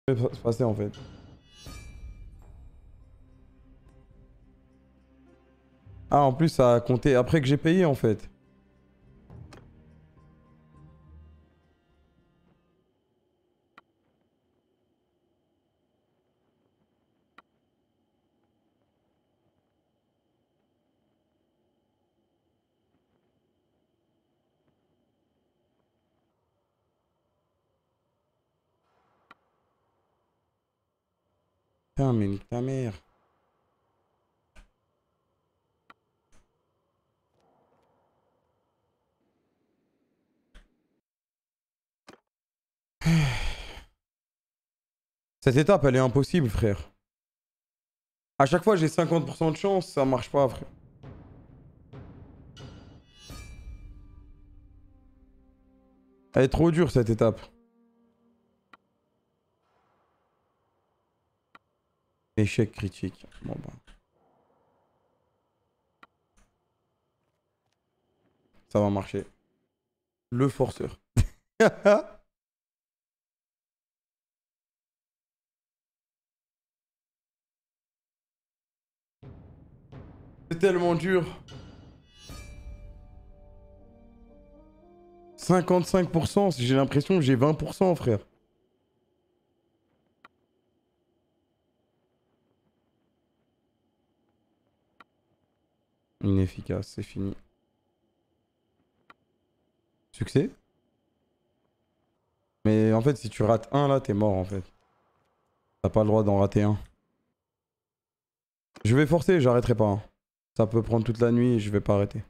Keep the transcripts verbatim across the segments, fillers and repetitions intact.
se passer en fait. Ah, en plus, ça a compté après que j'ai payé en fait. Putain, mais nique ta mère. Cette étape, elle est impossible, frère. À chaque fois, j'ai cinquante pour cent de chance, ça marche pas, frère. Elle est trop dure, cette étape. Échec critique. Bon bah. Ça va marcher. Le forceur. C'est tellement dur. cinquante-cinq pour cent, j'ai l'impression que j'ai vingt pour cent, frère. Inefficace, c'est fini. Succès? Mais en fait, si tu rates un, là, t'es mort, en fait. T'as pas le droit d'en rater un. Je vais forcer, j'arrêterai pas. Hein. Ça peut prendre toute la nuit et je vais pas arrêter.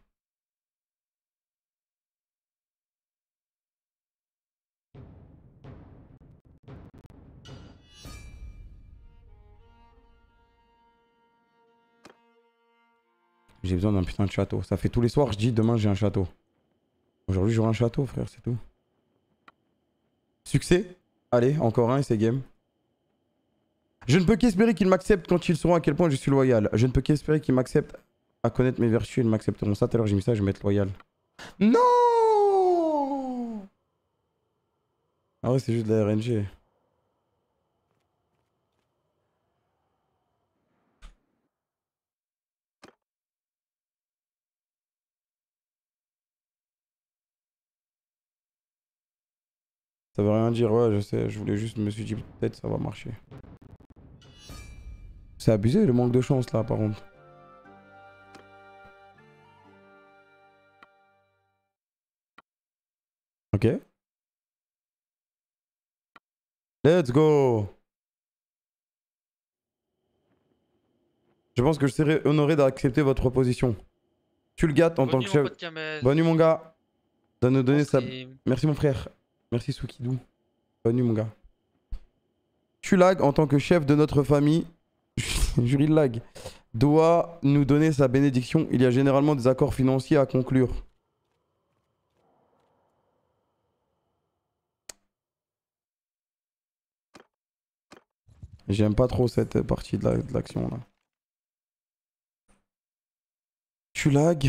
J'ai besoin d'un putain de château. Ça fait tous les soirs, je dis demain j'ai un château. Aujourd'hui j'aurai un château, frère, c'est tout. Succès? Allez, encore un et c'est game. Je ne peux qu'espérer qu'ils m'acceptent quand ils sauront à quel point je suis loyal. Je ne peux qu'espérer qu'ils m'acceptent à connaître mes vertus et ils m'accepteront. Ça, tout à l'heure j'ai mis ça, je vais mettre loyal. Non! Ah ouais, c'est juste de la R N G. Ça veut rien dire, ouais, je sais. Je voulais juste, je me suis dit peut-être ça va marcher. C'est abusé le manque de chance là, par contre. Ok. Let's go! Je pense que je serai honoré d'accepter votre proposition. Tu le gâtes en Bonne tant nuit, que mon chef. pote Kamel. Bonne nuit, mon gars. Donne nous Bon donner sa. stream. Merci, mon frère. Merci, Soukidou. Bonne nuit, mon gars. Tulag, en tant que chef de notre famille, Jury Lag, doit nous donner sa bénédiction. Il y a généralement des accords financiers à conclure. J'aime pas trop cette partie de l'action là. Tulag.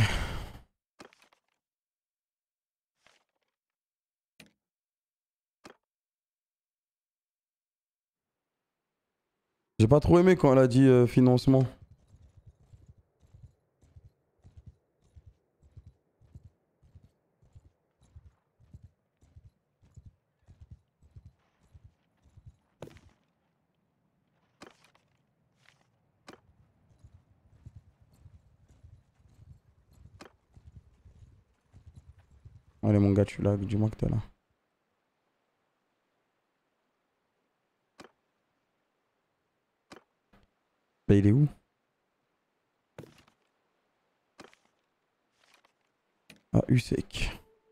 J'ai pas trop aimé quand elle a dit euh, financement. Allez, mon gars, Tulag, dis-moi que t'es là. Bah, il est où? Ah, U sec.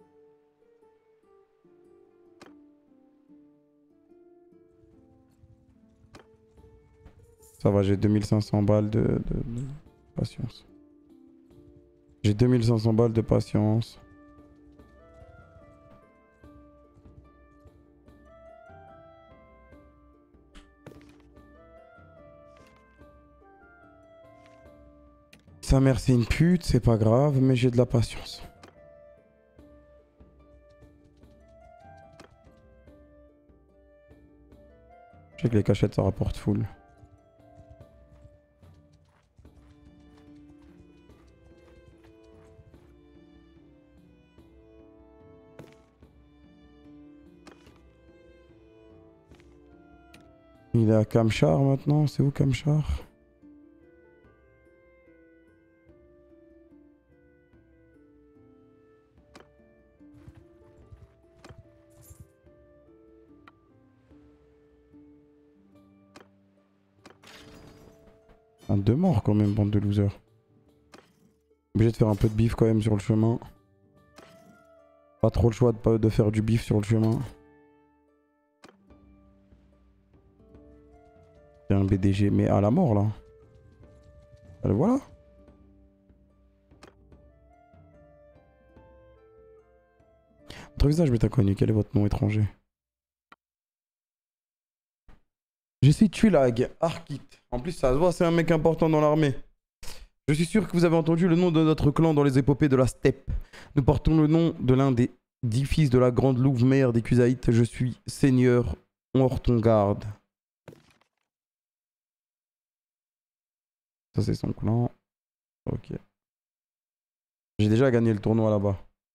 Ça va, j'ai deux mille cinq cents balles de, de, de patience. J'ai deux mille cinq cents balles de patience. Sa mère c'est une pute, c'est pas grave, mais j'ai de la patience. Je sais que les cachettes ça rapporte full. Il est à Kamchar maintenant, c'est où Kamchar? Un deux morts quand même, bande de losers. Obligé de faire un peu de bif quand même sur le chemin. Pas trop le choix de, de faire du bif sur le chemin. C'est un B D G, mais à la mort là. Le voilà. Votre visage m'est inconnu, quel est votre nom étranger? Je suis Tulag, Arkit. En plus ça se voit, c'est un mec important dans l'armée. Je suis sûr que vous avez entendu le nom de notre clan dans les épopées de la steppe. Nous portons le nom de l'un des dix fils de la grande louve mère des Kusaïtes. Je suis Seigneur Ortongarde. Ça c'est son clan. Ok. J'ai déjà gagné le tournoi là-bas.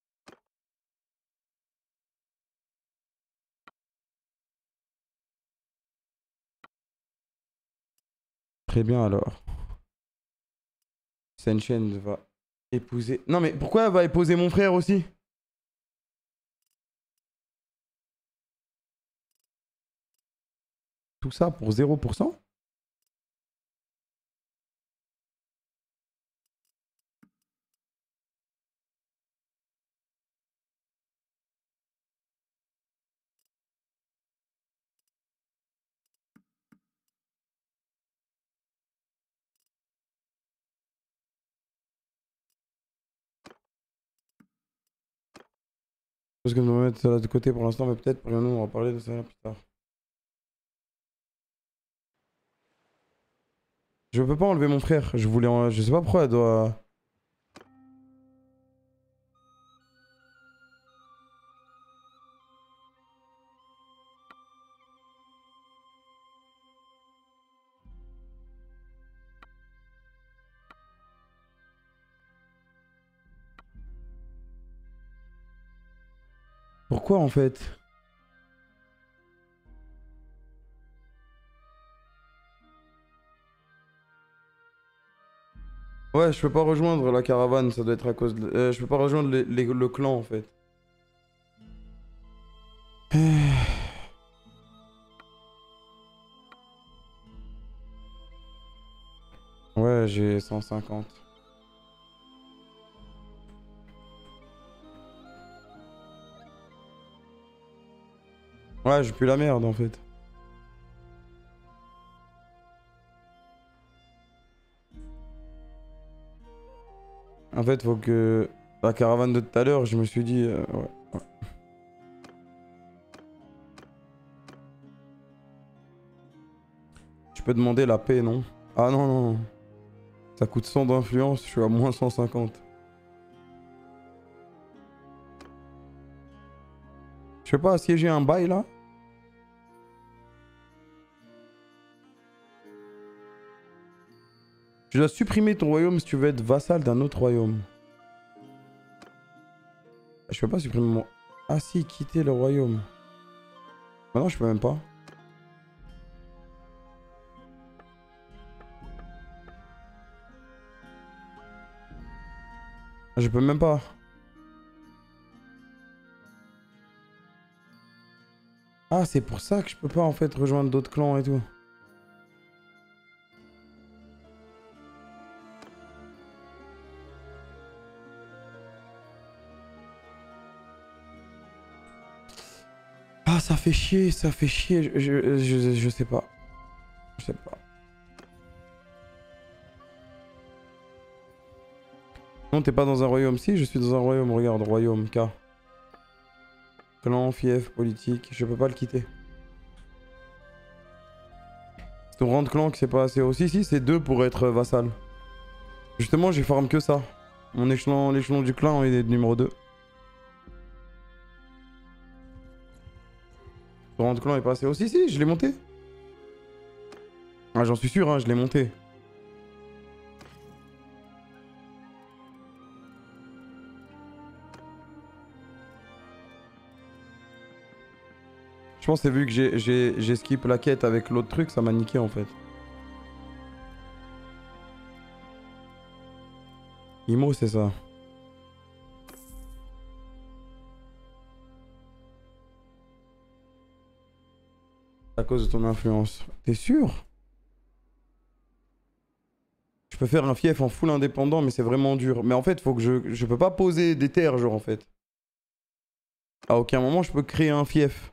Très bien alors. Senchen va épouser... Non mais pourquoi elle va épouser mon frère aussi? Tout ça pour zéro pour cent? Parce que nous mettre ça là de côté pour l'instant, mais peut-être pourrions-nous en reparler de ça là plus tard. Je peux pas enlever mon frère, je voulais en... Je sais pas pourquoi elle doit... Pourquoi en fait? Ouais, je peux pas rejoindre la caravane, ça doit être à cause de... Euh, je peux pas rejoindre les, les, le clan en fait. Ouais, j'ai cent cinquante. Ouais, j'ai plus la merde en fait. En fait, faut que... La caravane de tout à l'heure, je me suis dit... Euh, ouais, ouais. Je peux demander la paix, non? Ah non, non, non. Ça coûte cent d'influence, je suis à moins cent cinquante. Je sais pas, assiéger un bail là? Tu dois supprimer ton royaume si tu veux être vassal d'un autre royaume. Je peux pas supprimer mon... Ah si, quitter le royaume. Bah non, je peux même pas. Je peux même pas. Ah, c'est pour ça que je peux pas en fait rejoindre d'autres clans et tout. Ah, ça fait chier, ça fait chier. Je, je, je, je sais pas. Je sais pas. Non, t'es pas dans un royaume. Si, je suis dans un royaume. Regarde, royaume, K. Clan, fief, politique. Je peux pas le quitter. C'est ton rang de clan qui s'est pas assez haut. Si, si, c'est deux pour être vassal. Justement, j'ai farm que ça. Mon échelon, l'échelon du clan, il est numéro deux. Ton rang de clan est pas assez haut. Si, si, je l'ai monté. Ah, j'en suis sûr, hein, je l'ai monté. Je pense que c'est vu que j'ai skip la quête avec l'autre truc, ça m'a niqué en fait. Imo, c'est ça. À cause de ton influence. T'es sûr? Je peux faire un fief en full indépendant, mais c'est vraiment dur. Mais en fait, faut que je... Je peux pas poser des terres, genre, en fait. À aucun moment, je peux créer un fief.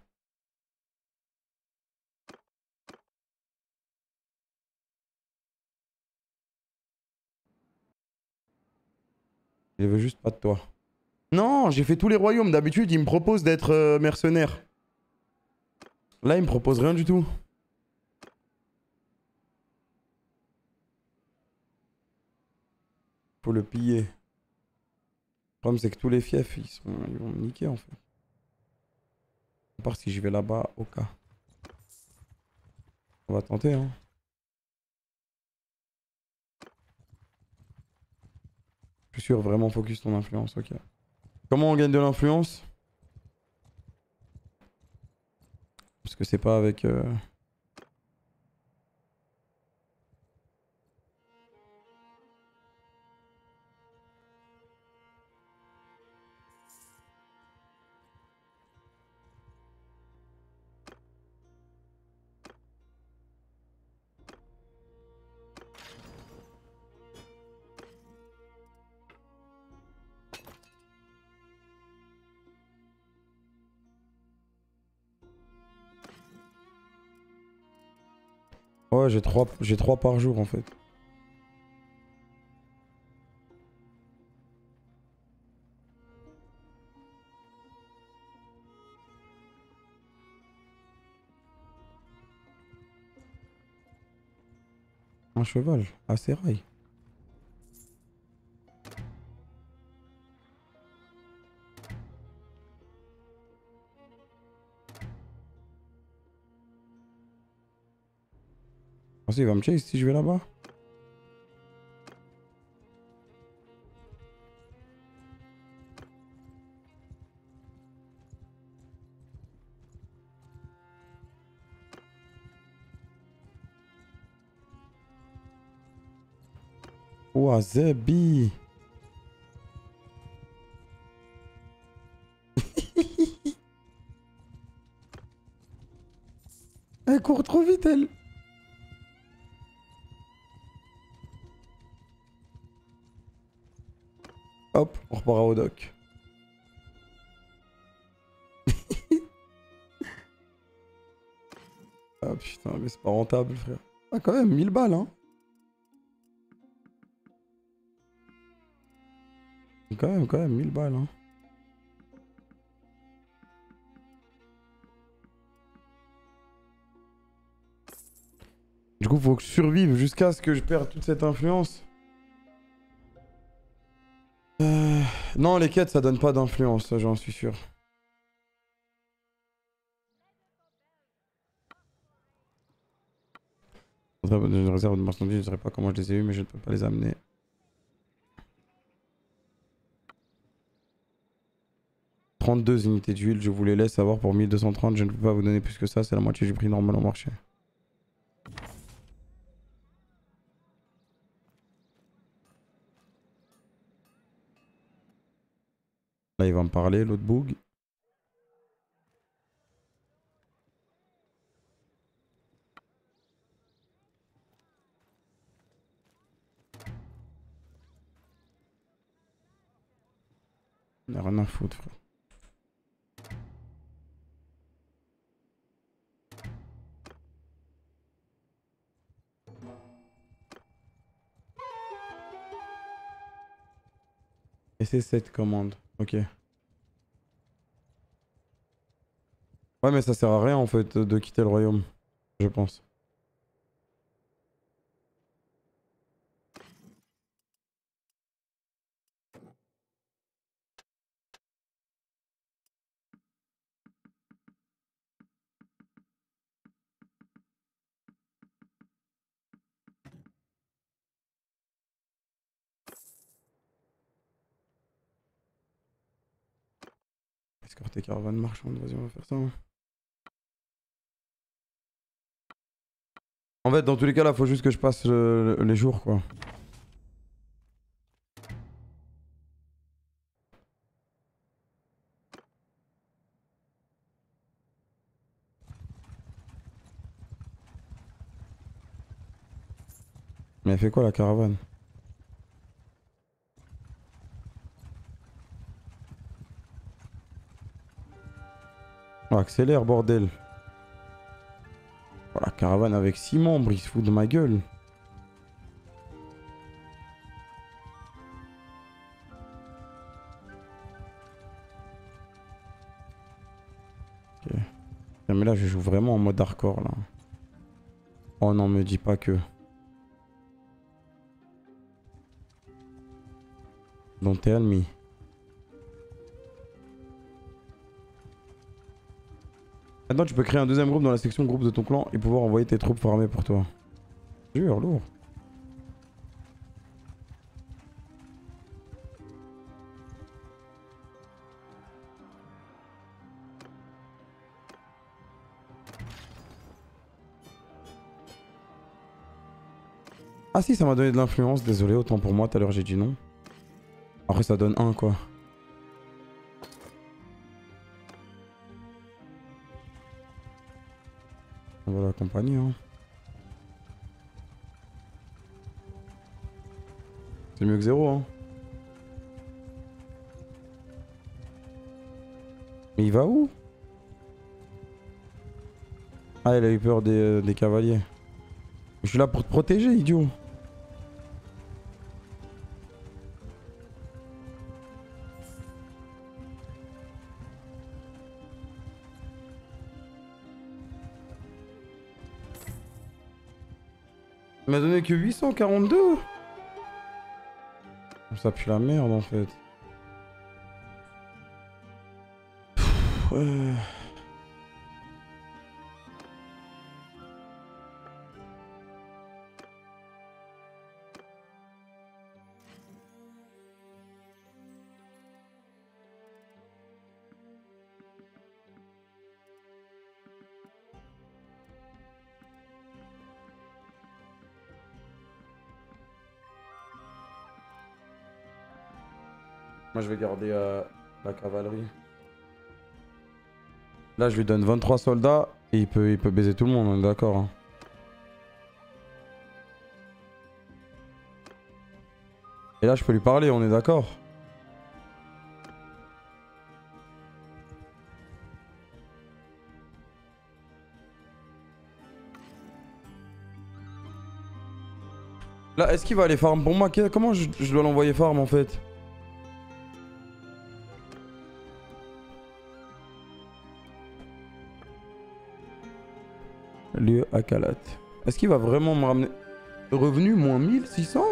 Il veut juste pas de toi. Non, j'ai fait tous les royaumes. D'habitude, il me propose d'être euh, mercenaire. Là, il me propose rien du tout. Faut le piller. Le problème, c'est que tous les fiefs, ils, sont... ils vont me niquer, en fait. À part si je vais là-bas, au cas. On va tenter, hein. Je suis sûr, vraiment focus ton influence, ok. Comment on gagne de l'influence? Parce que c'est pas avec... Euh... Ouais, j'ai trois... j'ai trois par jour, en fait. Un cheval, assez rail. Ah, il va me chase si je vais là-bas. Ouah, Zebi. Elle court trop vite, elle. Hop, on repart au dock. Ah putain, mais c'est pas rentable, frère. Ah, quand même, mille balles, hein. Quand même, quand même, mille balles, hein. Du coup, faut que je survive jusqu'à ce que je perde toute cette influence. Euh... Non, les quêtes, ça donne pas d'influence, j'en suis sûr. Une réserve de marchandises, je ne saurais pas comment je les ai eu, mais je ne peux pas les amener. trente-deux unités d'huile, je vous les laisse avoir pour mille deux cent trente, je ne peux pas vous donner plus que ça, c'est la moitié du prix normal au marché. Là, il va me parler, l'autre boug. Il a rien à foutre, frère. Et c'est cette commande, ok. Ouais, mais ça sert à rien en fait de quitter le royaume, je pense. Escorter caravane marchande, vas-y, on va faire ça. Hein. En fait, dans tous les cas, là, faut juste que je passe euh, les jours, quoi. Mais elle fait quoi, la caravane? Oh, accélère, bordel. Oh, la caravane avec six membres, il se fout de ma gueule. Ok. Non, mais là, je joue vraiment en mode hardcore, là. Oh non, me dis pas que... Don't tell me. Maintenant, tu peux créer un deuxième groupe dans la section groupe de ton clan et pouvoir envoyer tes troupes farmer pour toi. Jure, lourd. Ah si, ça m'a donné de l'influence, désolé, autant pour moi, tout à l'heure j'ai dit non. Après ça donne un quoi. On va l'accompagner hein. C'est mieux que zéro hein. Mais il va où? Ah il a eu peur des, euh, des cavaliers. Je suis là pour te protéger idiot. Il m'a donné que huit cent quarante-deux. Ça pue la merde en fait. Pff, ouais. Moi je vais garder euh, la cavalerie. Là je lui donne vingt-trois soldats et il peut, il peut baiser tout le monde, on est d'accord hein. Et là je peux lui parler, on est d'accord. Là est-ce qu'il va aller farm pour moi? Comment je, je dois l'envoyer farm en fait? Lieu à Kalat. Est-ce qu'il va vraiment me ramener... Revenu moins mille six cents?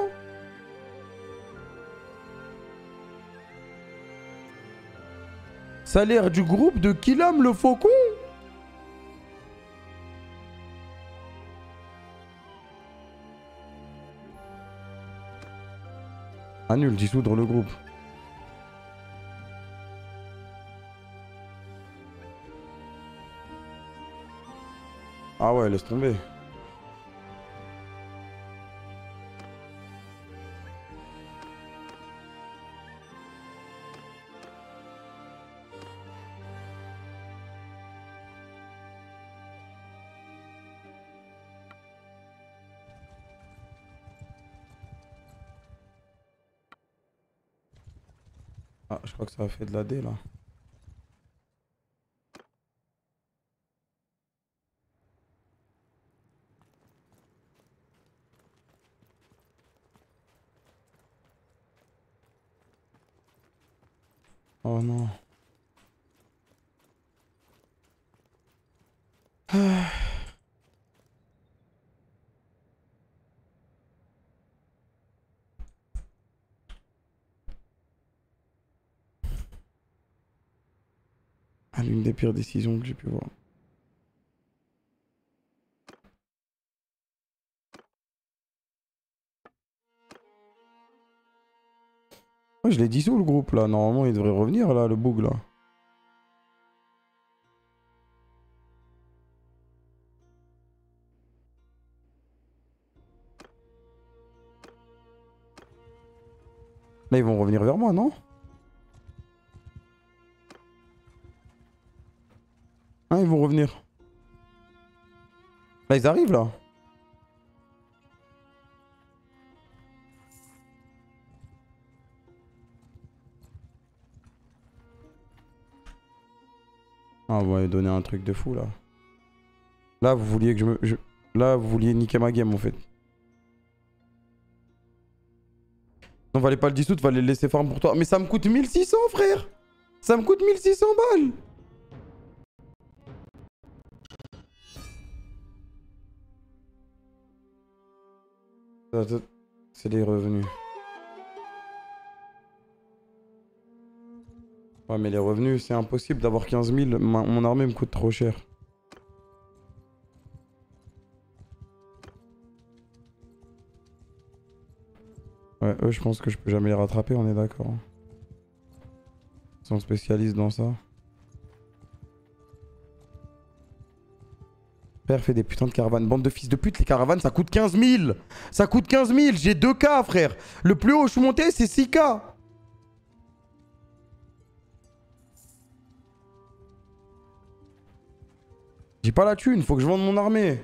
Salaire du groupe de Kilam le faucon? Annule, dissoudre le groupe. Ah ouais, laisse tomber. Ah, je crois que ça a fait de la D là. Oh non. Ah, l'une des pires décisions que j'ai pu voir. Ouais, je l'ai dissous le groupe là. Normalement, il devrait revenir là, le boug là. Là, ils vont revenir vers moi, non? Hein, ils vont revenir. Là, ils arrivent, là. Ah, vous m'avez donné un truc de fou, là. Là, vous vouliez que je me... Je... Là, vous vouliez niquer ma game, en fait. Non, fallait pas le dissoudre, fallait le laisser farm pour toi. Mais ça me coûte mille six cents, frère. Ça me coûte mille six cents balles. C'est les revenus. Ouais, mais les revenus, c'est impossible d'avoir quinze mille. Ma... Mon armée me coûte trop cher. Ouais, eux, je pense que je peux jamais les rattraper, on est d'accord. Ils sont spécialistes dans ça. Frère, fait des putains de caravanes. Bande de fils de pute, les caravanes, ça coûte quinze mille. Ça coûte quinze mille. J'ai deux K, frère. Le plus haut où je suis monté, c'est six K. J'ai pas la thune, faut que je vende mon armée.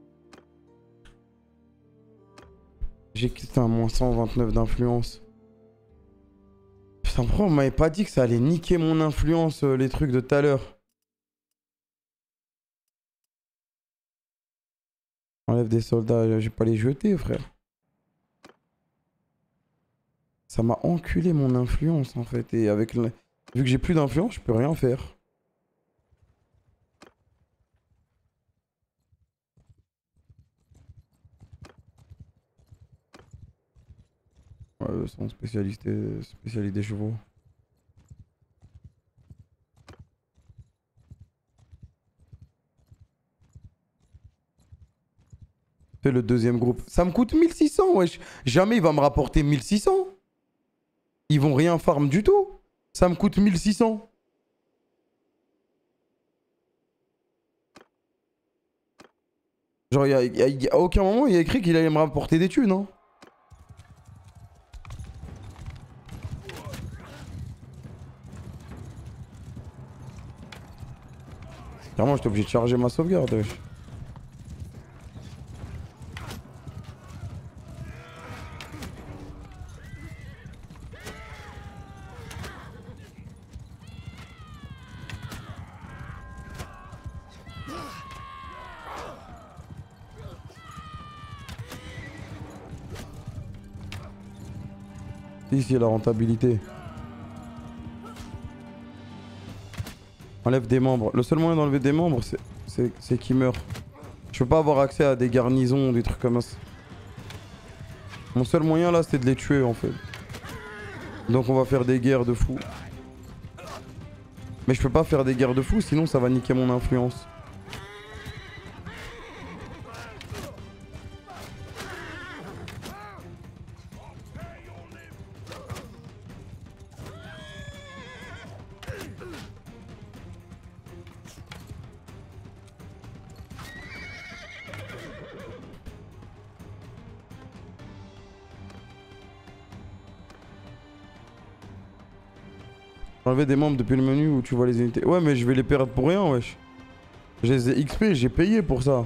J'ai quitté un moins cent vingt-neuf d'influence. Putain, pourquoi on m'avait pas dit que ça allait niquer mon influence, euh, les trucs de tout à l'heure? Enlève des soldats, j'ai pas les jeter, frère. Ça m'a enculé mon influence, en fait. Et avec le... vu que j'ai plus d'influence, je peux rien faire. Ouais, eux sont spécialistes, spécialistes des chevaux. Fais le deuxième groupe. Ça me coûte mille six cents, wesh. Jamais il va me rapporter mille six cents. Ils vont rien farm du tout. Ça me coûte mille six cents. Genre, y a, y a, y a aucun moment il y a écrit qu'il allait me rapporter des thunes, hein. Clairement, j'étais obligé de charger ma sauvegarde, wesh. Ici, la rentabilité. Enlève des membres. Le seul moyen d'enlever des membres, c'est qu'ils meurent. Je peux pas avoir accès à des garnisons, des trucs comme ça. Mon seul moyen là, c'est de les tuer en fait. Donc on va faire des guerres de fous. Mais je peux pas faire des guerres de fous, sinon ça va niquer mon influence. Enlever des membres depuis le menu où tu vois les unités. Ouais, mais je vais les perdre pour rien, wesh. Je les ai X P, j'ai payé pour ça.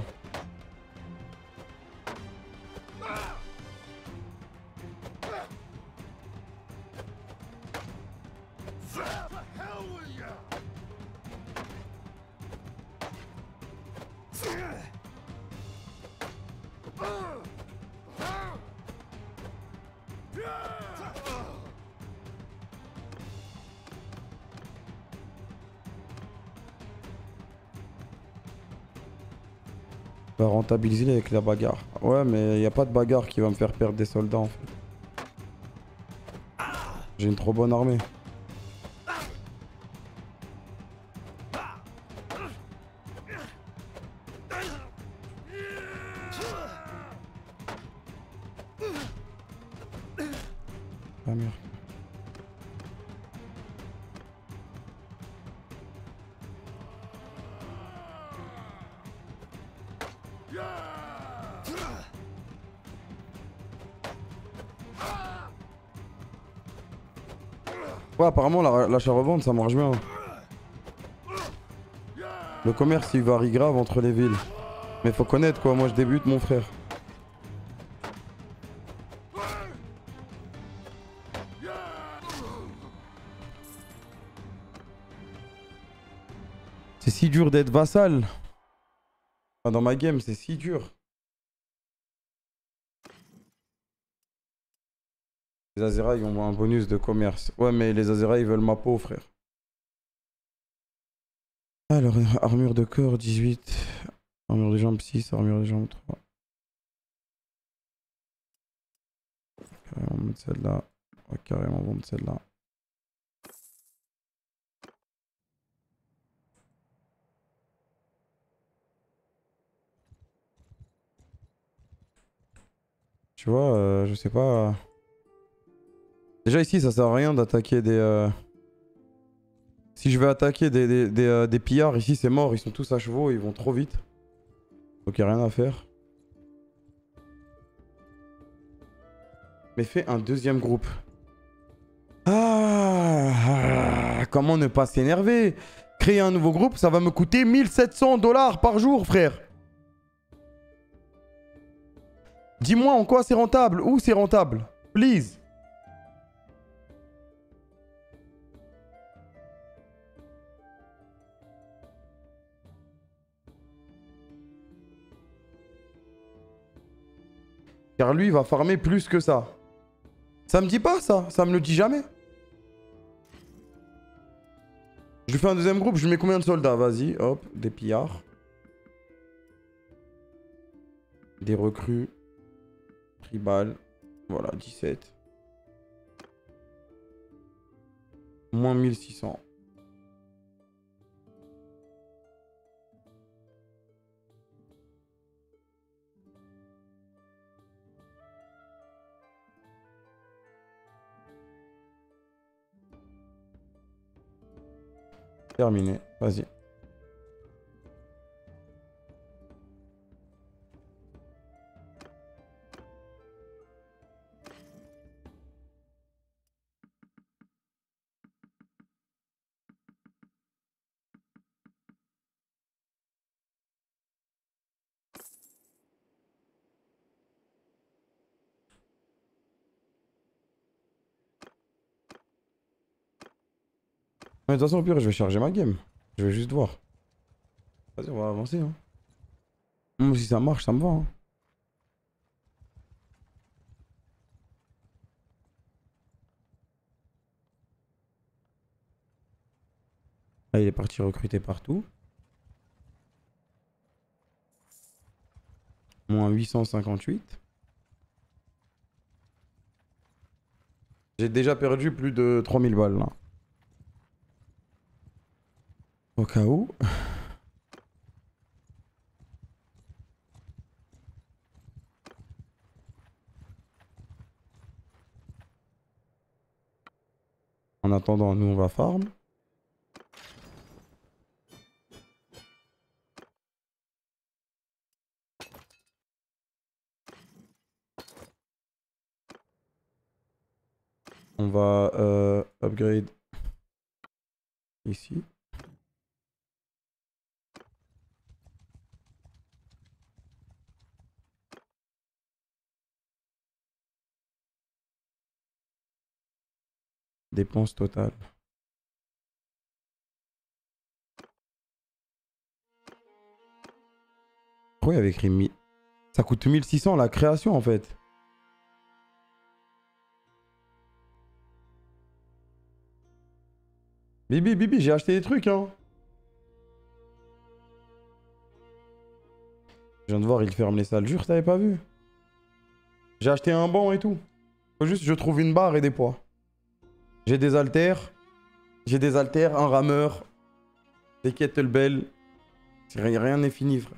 Va rentabiliser avec la bagarre. Ouais, mais il n'y a pas de bagarre qui va me faire perdre des soldats en fait. J'ai une trop bonne armée. Ah merde. Ouais, apparemment, la- l'achat-revente, ça marche bien. Le commerce, il varie grave entre les villes. Mais faut connaître, quoi. Moi, je débute, mon frère. C'est si dur d'être vassal. Enfin, dans ma game, c'est si dur. Les Azeraï ont un bonus de commerce. Ouais, mais les Azeraï veulent ma peau, frère. Alors, armure de corps, dix-huit. Armure de jambes, six. Armure de jambes, trois. Carrément mettre celle-là. On va carrément vendre celle-là. Tu vois, euh, je sais pas. Déjà ici, ça sert à rien d'attaquer des... Euh... Si je vais attaquer des, des, des, euh, des pillards, ici c'est mort. Ils sont tous à chevaux, ils vont trop vite. Donc y a rien à faire. Mais fais un deuxième groupe. Ah, ah, comment ne pas s'énerver? Créer un nouveau groupe, ça va me coûter mille sept cents dollars par jour, frère. Dis-moi en quoi c'est rentable. Où c'est rentable? Please. Car lui, il va farmer plus que ça. Ça me dit pas ça. Ça me le dit jamais. Je lui fais un deuxième groupe. Je lui mets combien de soldats? Vas-y, hop. Des pillards. Des recrues. Tribal. Voilà, dix-sept. Moins mille six cents. Terminé. Vas-y. Mais de toute façon, au pire, je vais charger ma game. Je vais juste voir. Vas-y, on va avancer. Hein. Moi, si ça marche, ça me va. Hein. Là, il est parti recruter partout. Moins huit cent cinquante-huit. J'ai déjà perdu plus de trois mille balles là. Au cas où. En attendant, nous on va farm. On va euh, upgrade ici. Dépenses totales. Pourquoi il y avait écrit mi... Ça coûte mille six cents la création en fait. Bibi, Bibi, j'ai acheté des trucs hein. Je viens de voir, il ferme les salles. Jure, t'avais pas vu. J'ai acheté un banc et tout. Faut juste que je trouve une barre et des poids. J'ai des haltères. J'ai des haltères, un rameur. Des kettlebells. Rien n'est fini, frère.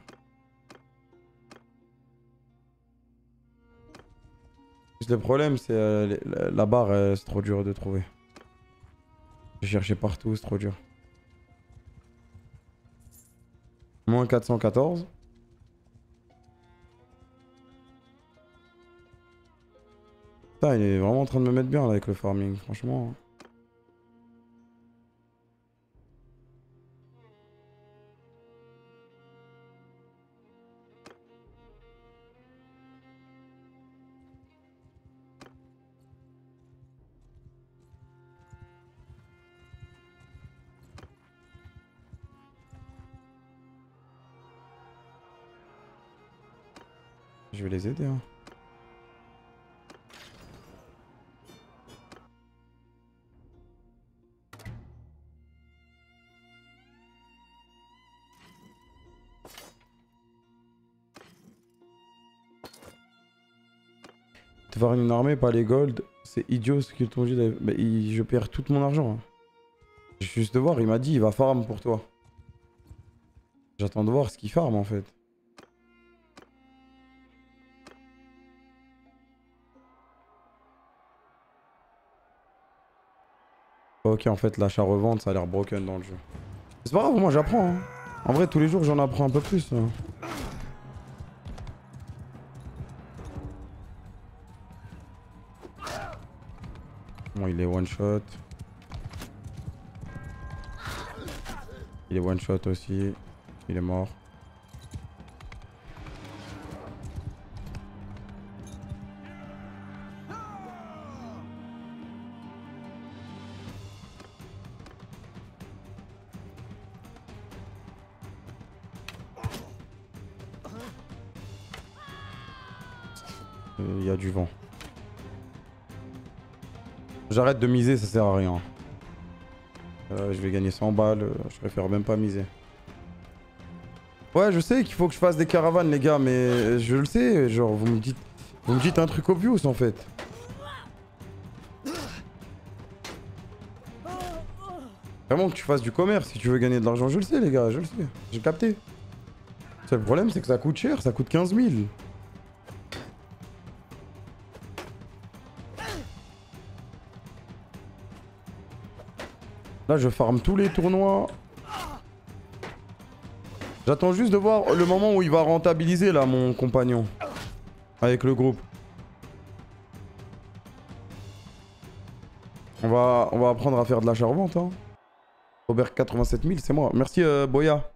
Le problème, c'est euh, la, la barre, euh, c'est trop dur de trouver. J'ai cherché partout, c'est trop dur. Moins quatre cent quatorze. Putain, il est vraiment en train de me mettre bien là avec le farming, franchement. Je vais les aider. Hein. Voir une armée, pas les gold, c'est idiot ce qu'ils t'ont dit. Bah, il... Je perds tout mon argent. Hein. J'ai juste de voir, il m'a dit il va farm pour toi. J'attends de voir ce qu'il farm en fait. Ok, en fait, l'achat-revente, ça a l'air broken dans le jeu. C'est pas grave, moi j'apprends. Hein. En vrai, tous les jours, j'en apprends un peu plus. Hein. Bon, il est one shot. Il est one shot aussi. Il est mort. Il y a du vent. J'arrête de miser, ça sert à rien. Euh, je vais gagner cent balles, euh, je préfère même pas miser. Ouais, je sais qu'il faut que je fasse des caravanes, les gars, mais je le sais, genre, vous me dites, vous me dites un truc obvious en fait. Vraiment que tu fasses du commerce si tu veux gagner de l'argent, je le sais, les gars, je le sais, j'ai capté. Le seul problème, c'est que ça coûte cher, ça coûte quinze mille. Là, je farm tous les tournois. J'attends juste de voir le moment où il va rentabiliser, là, mon compagnon. Avec le groupe. On va, on va apprendre à faire de l'achat-revente. Hein. Robert quatre-vingt-sept mille, c'est moi. Merci, euh, Boya.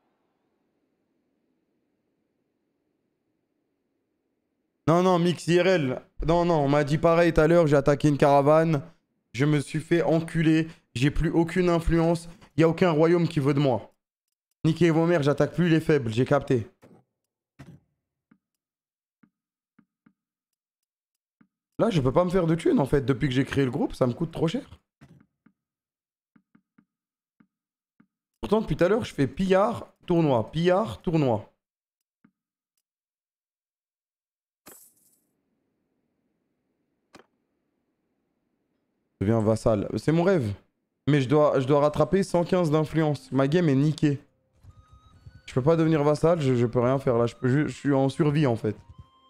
Non, non, Mix I R L. Non, non, on m'a dit pareil tout à l'heure. J'ai attaqué une caravane. Je me suis fait enculer. J'ai plus aucune influence. Il n'y a aucun royaume qui veut de moi. Niquez vos mères, j'attaque plus les faibles. J'ai capté. Là, je peux pas me faire de thunes en fait. Depuis que j'ai créé le groupe, ça me coûte trop cher. Pourtant, depuis tout à l'heure, je fais pillard, tournoi, pillard, tournoi. Je deviens vassal. C'est mon rêve. Mais je dois, je dois rattraper cent quinze d'influence. Ma game est niquée. Je peux pas devenir vassal, je, je peux rien faire là. Je, peux, je, je suis en survie en fait.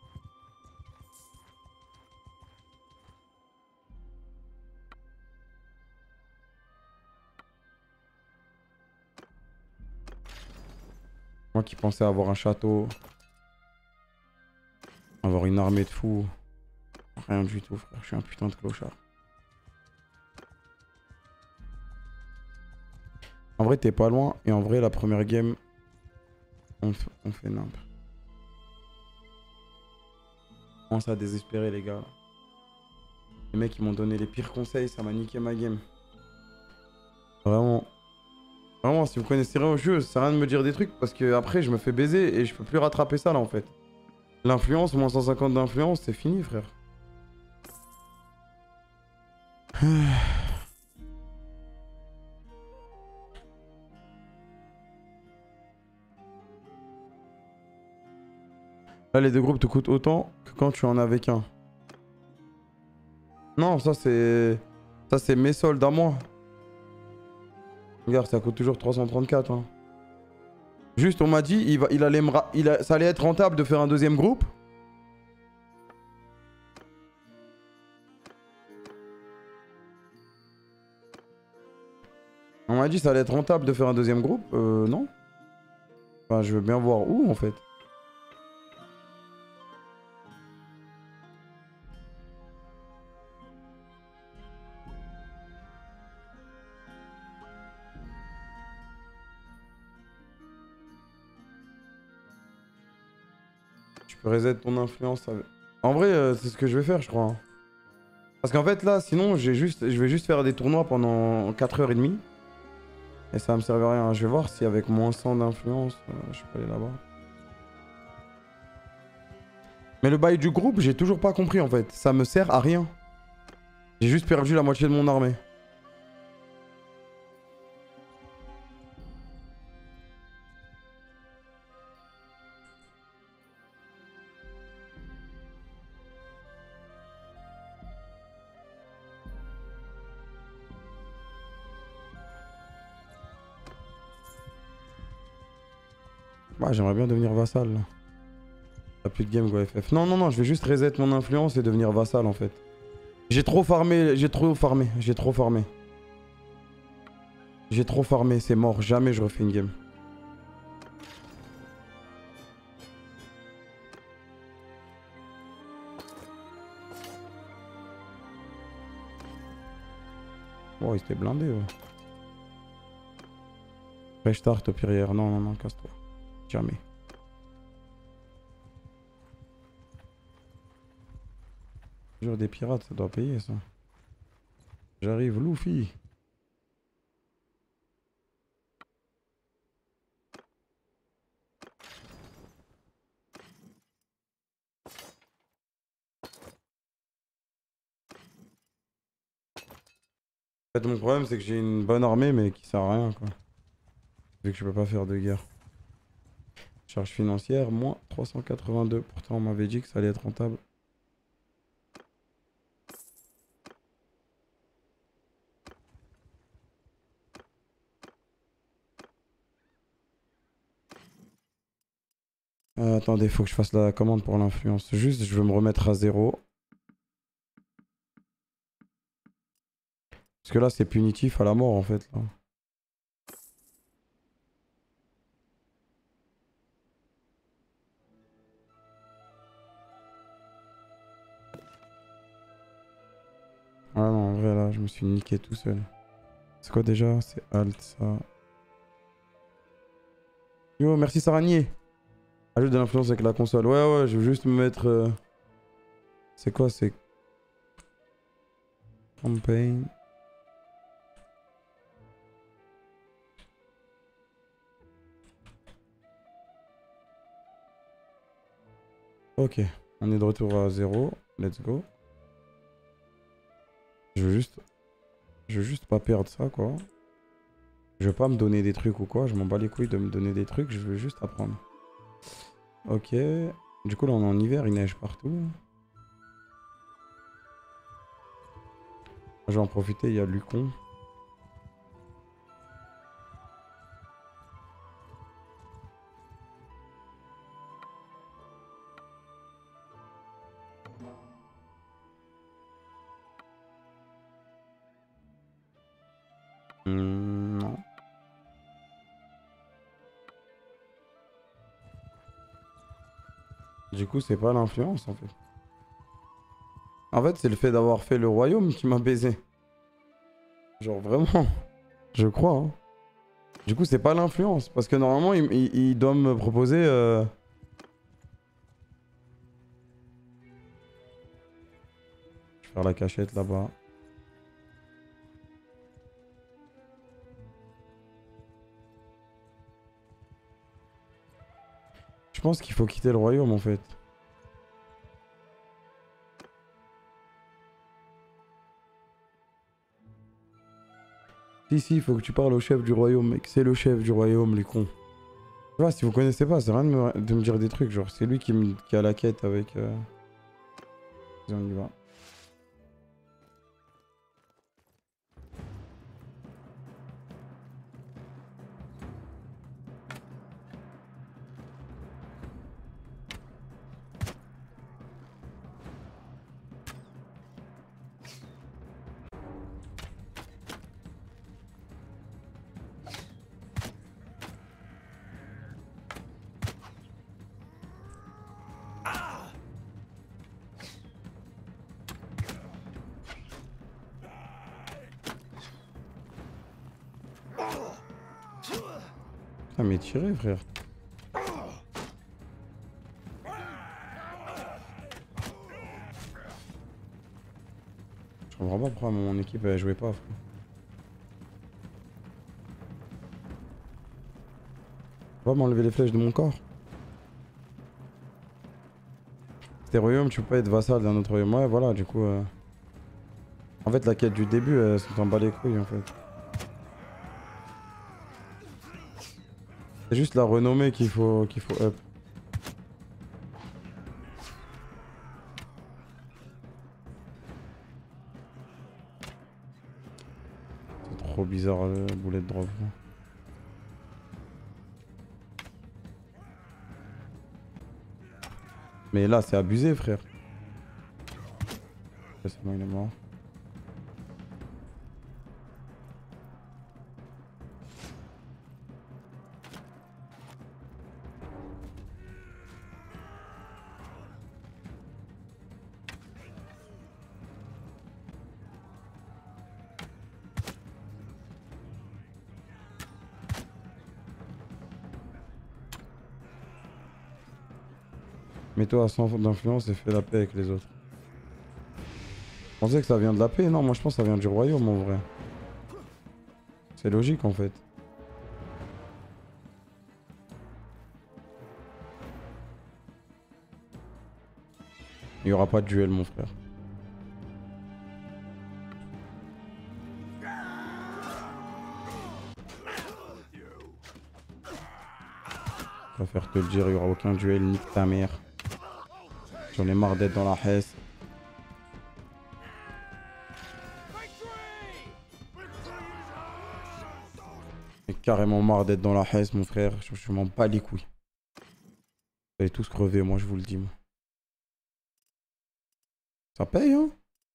Moi qui pensais avoir un château. Avoir une armée de fous. Rien du tout frère, je suis un putain de clochard. En vrai t'es pas loin et en vrai la première game on, on fait nimp. On commence à désespérer les gars. Les mecs ils m'ont donné les pires conseils, ça m'a niqué ma game. Vraiment. Vraiment si vous connaissez rien au jeu, ça sert à rien de me dire des trucs parce que après je me fais baiser et je peux plus rattraper ça là en fait. L'influence, moins cent cinquante d'influence, c'est fini frère. Là, les deux groupes te coûtent autant que quand tu en as avec un. Non, ça c'est... Ça c'est mes soldes à moi. Regarde, ça coûte toujours trois cent trente-quatre. Hein. Juste, on m'a dit, il, va, il allait me ra... il a... ça allait être rentable de faire un deuxième groupe. On m'a dit ça allait être rentable de faire un deuxième groupe. Euh, non. Enfin, je veux bien voir où en fait. Tu peux reset ton influence. Avec... En vrai, euh, c'est ce que je vais faire, je crois. Hein. Parce qu'en fait, là, sinon, j'ai juste... je vais juste faire des tournois pendant quatre heures trente. Et ça va me servir à rien. Je vais voir si avec moins cent d'influence, euh, je peux aller là-bas. Mais le bail du groupe, j'ai toujours pas compris en fait. Ça me sert à rien. J'ai juste perdu la moitié de mon armée. Ouais, j'aimerais bien devenir vassal là. T'as plus de game go F F. Non, non, non, je vais juste reset mon influence et devenir vassal en fait. J'ai trop farmé, j'ai trop farmé, j'ai trop farmé. J'ai trop farmé, c'est mort, jamais je refais une game. Oh, il était blindé, ouais. Restart au pire hier. Non, non, non, casse-toi. Jamais. Jure des pirates, ça doit payer ça. J'arrive, Luffy. En fait, mon problème, c'est que j'ai une bonne armée, mais qui sert à rien, quoi. Vu que je peux pas faire de guerre. Charge financière, moins trois cent quatre-vingt-deux. Pourtant, on m'avait dit que ça allait être rentable. Euh, attendez, faut que je fasse la commande pour l'influence. Juste, je veux me remettre à zéro. Parce que là, c'est punitif à la mort, en fait, là. Ah non, en vrai, là, je me suis niqué tout seul. C'est quoi déjà? C'est Alt, ça. Yo, merci Saranier. Ajoute de l'influence avec la console. Ouais, ouais, je veux juste me mettre... Euh... C'est quoi? C'est... Campaign. Ok, on est de retour à zéro. Let's go. Je veux juste... Je veux juste pas perdre ça, quoi. Je veux pas me donner des trucs ou quoi. Je m'en bats les couilles de me donner des trucs. Je veux juste apprendre. Ok. Du coup, là, on est en hiver. Il neige partout. Je vais en profiter. Il y a Lucon. Hmm, non. Du coup, c'est pas l'influence, en fait. En fait, c'est le fait d'avoir fait le royaume qui m'a baisé. Genre, vraiment. Je crois, hein. Du coup, c'est pas l'influence. Parce que normalement, il, il, il doit me proposer... Euh... Je vais faire la cachette là-bas. Je pense qu'il faut quitter le royaume, en fait. Si, si, il faut que tu parles au chef du royaume, mec. C'est le chef du royaume, les cons. Tu vois, si vous connaissez pas, c'est rien de me, de me dire des trucs. Genre, c'est lui qui, me, qui a la quête avec... Euh... Vas-y, on y va. Putain, mais tiré, frère. Je comprends pas pourquoi mon équipe elle jouait pas, frère. Va m'enlever les flèches de mon corps. Tes royaumes, tu peux pas être vassal d'un autre royaume. Ouais, voilà, du coup. Euh... En fait, la quête du début, elle s'en bat les couilles en fait. C'est juste la renommée qu'il faut, qu'il faut up. C'est trop bizarre le boulet de drop. Mais là, c'est abusé, frère. C'est bon, il est mort. Mets-toi à cent d'influence et fais la paix avec les autres. Vous pensez que ça vient de la paix? Non, moi je pense que ça vient du royaume en vrai. C'est logique en fait. Il n'y aura pas de duel mon frère. Je préfère te le dire, il n'y aura aucun duel, nique ta mère. J'en ai marre d'être dans la hesse. J'ai carrément marre d'être dans la hesse mon frère, je, je m'en bats les couilles. Vous allez tous crever, moi je vous le dis. Moi. Ça paye hein?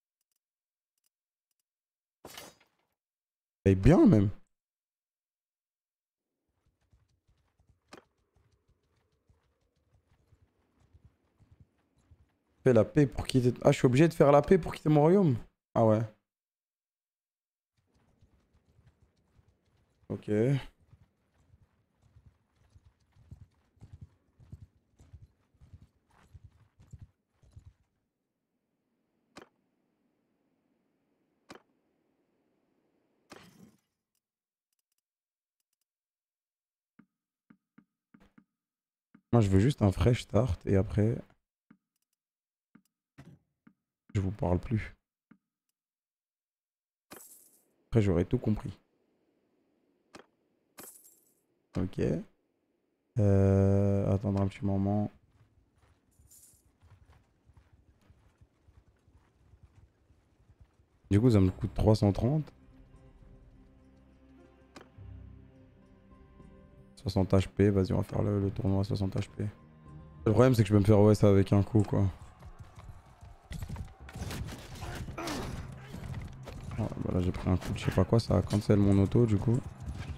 Ça paye bien même. Fais la paix pour quitter... Ah je suis obligé de faire la paix pour quitter mon royaume? Ah ouais. Ok. Moi je veux juste un fresh start et après... Je vous parle plus. Après j'aurais tout compris. Ok. Euh... Attendre un petit moment. Du coup ça me coûte trois cent trente. soixante H P, vas-y on va faire le, le tournoi à soixante H P. Le problème c'est que je peux me faire O S avec un coup quoi. Oh, bah là j'ai pris un coup de je sais pas quoi, ça a cancel mon auto du coup.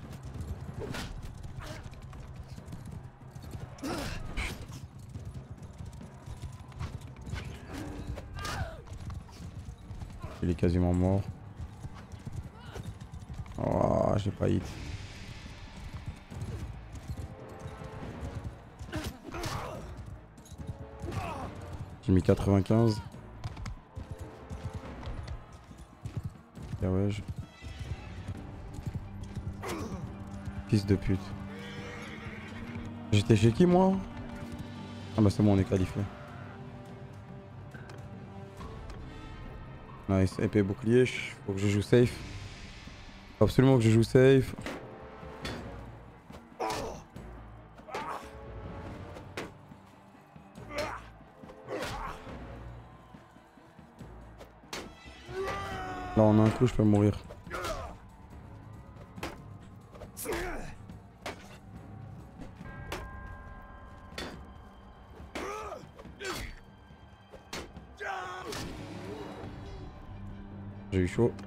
Il est quasiment mort. Oh j'ai pas hit. J'ai mis quatre-vingt-quinze. Ah ouais, je... Fils de pute. J'étais chez qui moi? Ah bah c'est bon on est qualifié. Nice, épée bouclier, faut que je joue safe. Faut absolument que je joue safe. Là en un coup je peux mourir. J'ai eu chaud.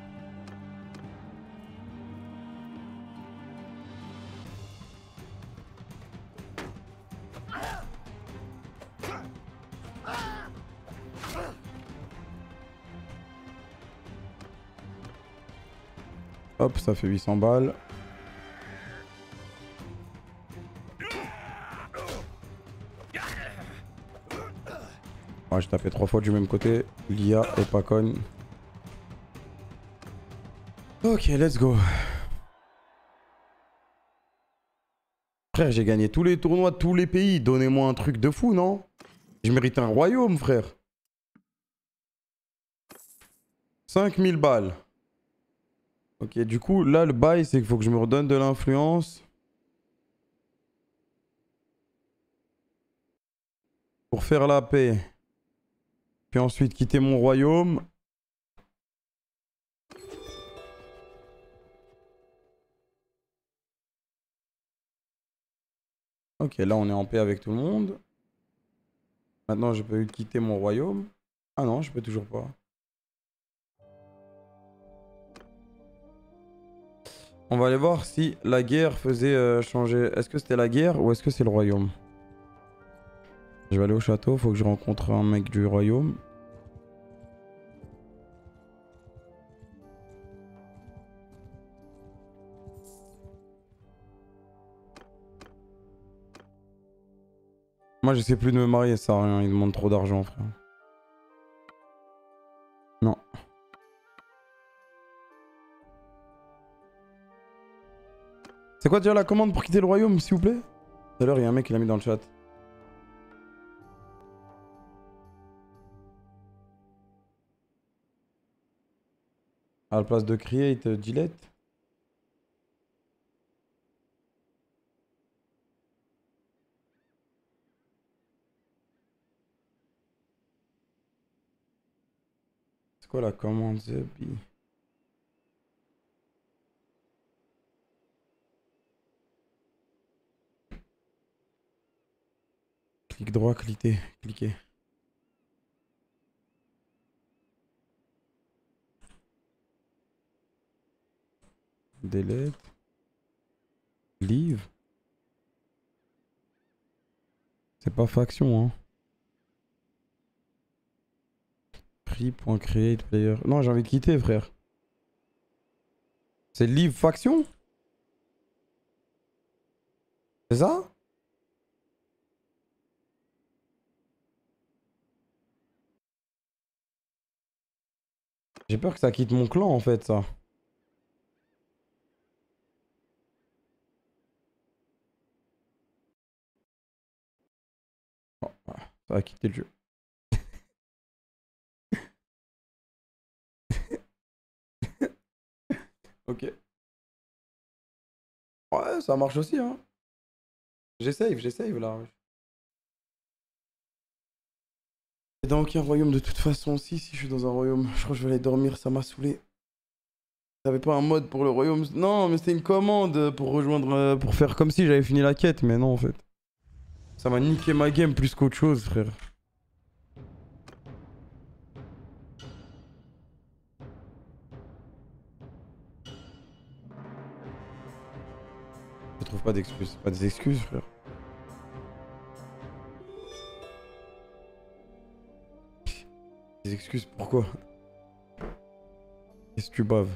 Hop, ça fait huit cents balles. Ouais, j'ai tapé trois fois du même côté. L'I A est pas conne. Ok, let's go. Frère, j'ai gagné tous les tournois de tous les pays. Donnez-moi un truc de fou, non? Je mérite un royaume, frère. cinq mille balles. Ok, du coup, là, le bail, c'est qu'il faut que je me redonne de l'influence. Pour faire la paix. Puis ensuite quitter mon royaume. Ok, là, on est en paix avec tout le monde. Maintenant, je peux quitter mon royaume. Ah non, je peux toujours pas. On va aller voir si la guerre faisait euh, changer. Est-ce que c'était la guerre ou est-ce que c'est le royaume? Je vais aller au château, faut que je rencontre un mec du royaume. Moi, j'essaie plus de me marier, ça sert à rien, il demande trop d'argent, frère. Non. C'est quoi déjà la commande pour quitter le royaume, s'il vous plaît? Tout à l'heure, il y a un mec qui l'a mis dans le chat. À la place de create, euh, delete. C'est quoi la commande Zebi? Clic droit, cliquer, cliquer. Delete. Leave. C'est pas faction, hein. Free.create player. Non, j'ai envie de quitter, frère. C'est leave faction? C'est ça? J'ai peur que ça quitte mon clan, en fait, ça. Oh, ça va quitter le jeu. Ok. Ouais, ça marche aussi, hein. J'essaye, j'essaye, là. Et dans aucun royaume, de toute façon, aussi, si je suis dans un royaume, je crois que je vais aller dormir, ça m'a saoulé. T'avais pas un mode pour le royaume? Non, mais c'était une commande pour rejoindre, euh, pour faire comme si j'avais fini la quête, mais non, en fait. Ça m'a niqué ma game plus qu'autre chose, frère. Je trouve pas d'excuses. Pas des excuses, frère. Des excuses, pourquoi? Qu'est-ce que tu baves?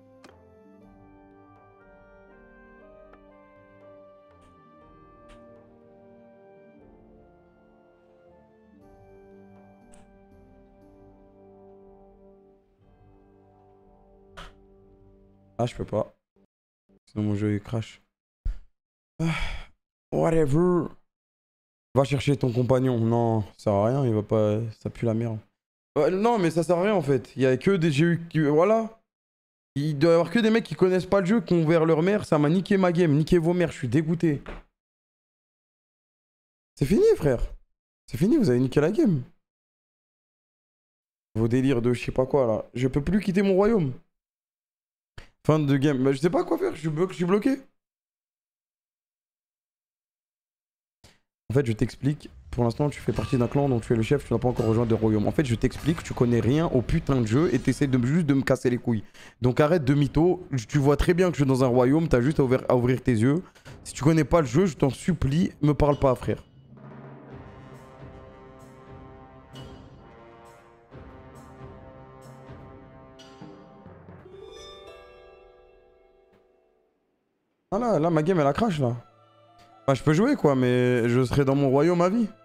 Ah, je peux pas. Sinon mon jeu il crash. Ah, whatever. Va chercher ton compagnon. Non, ça sert à rien, il va pas. Ça pue la merde. Ouais, non, mais ça sert à rien en fait. Il y a que des G U qui. Voilà. Il doit y avoir que des mecs qui connaissent pas le jeu, qui ont ouvert leur mère. Ça m'a niqué ma game. Niqué vos mères, je suis dégoûté. C'est fini, frère. C'est fini, vous avez niqué la game. Vos délires de je sais pas quoi là. Je peux plus quitter mon royaume. Fin de game. Bah, je sais pas quoi faire, je suis, blo je suis bloqué. En fait, je t'explique. Pour l'instant, tu fais partie d'un clan dont tu es le chef, tu n'as pas encore rejoint de royaume. En fait, je t'explique, tu connais rien au putain de jeu et t'essaies de, juste de me casser les couilles. Donc arrête de mytho. Tu vois très bien que je suis dans un royaume, t'as juste à ouvrir, à ouvrir tes yeux. Si tu connais pas le jeu, je t'en supplie, me parle pas, frère. Ah là, là, ma game, elle a crash, là. Bah, je peux jouer, quoi, mais je serai dans mon royaume à vie.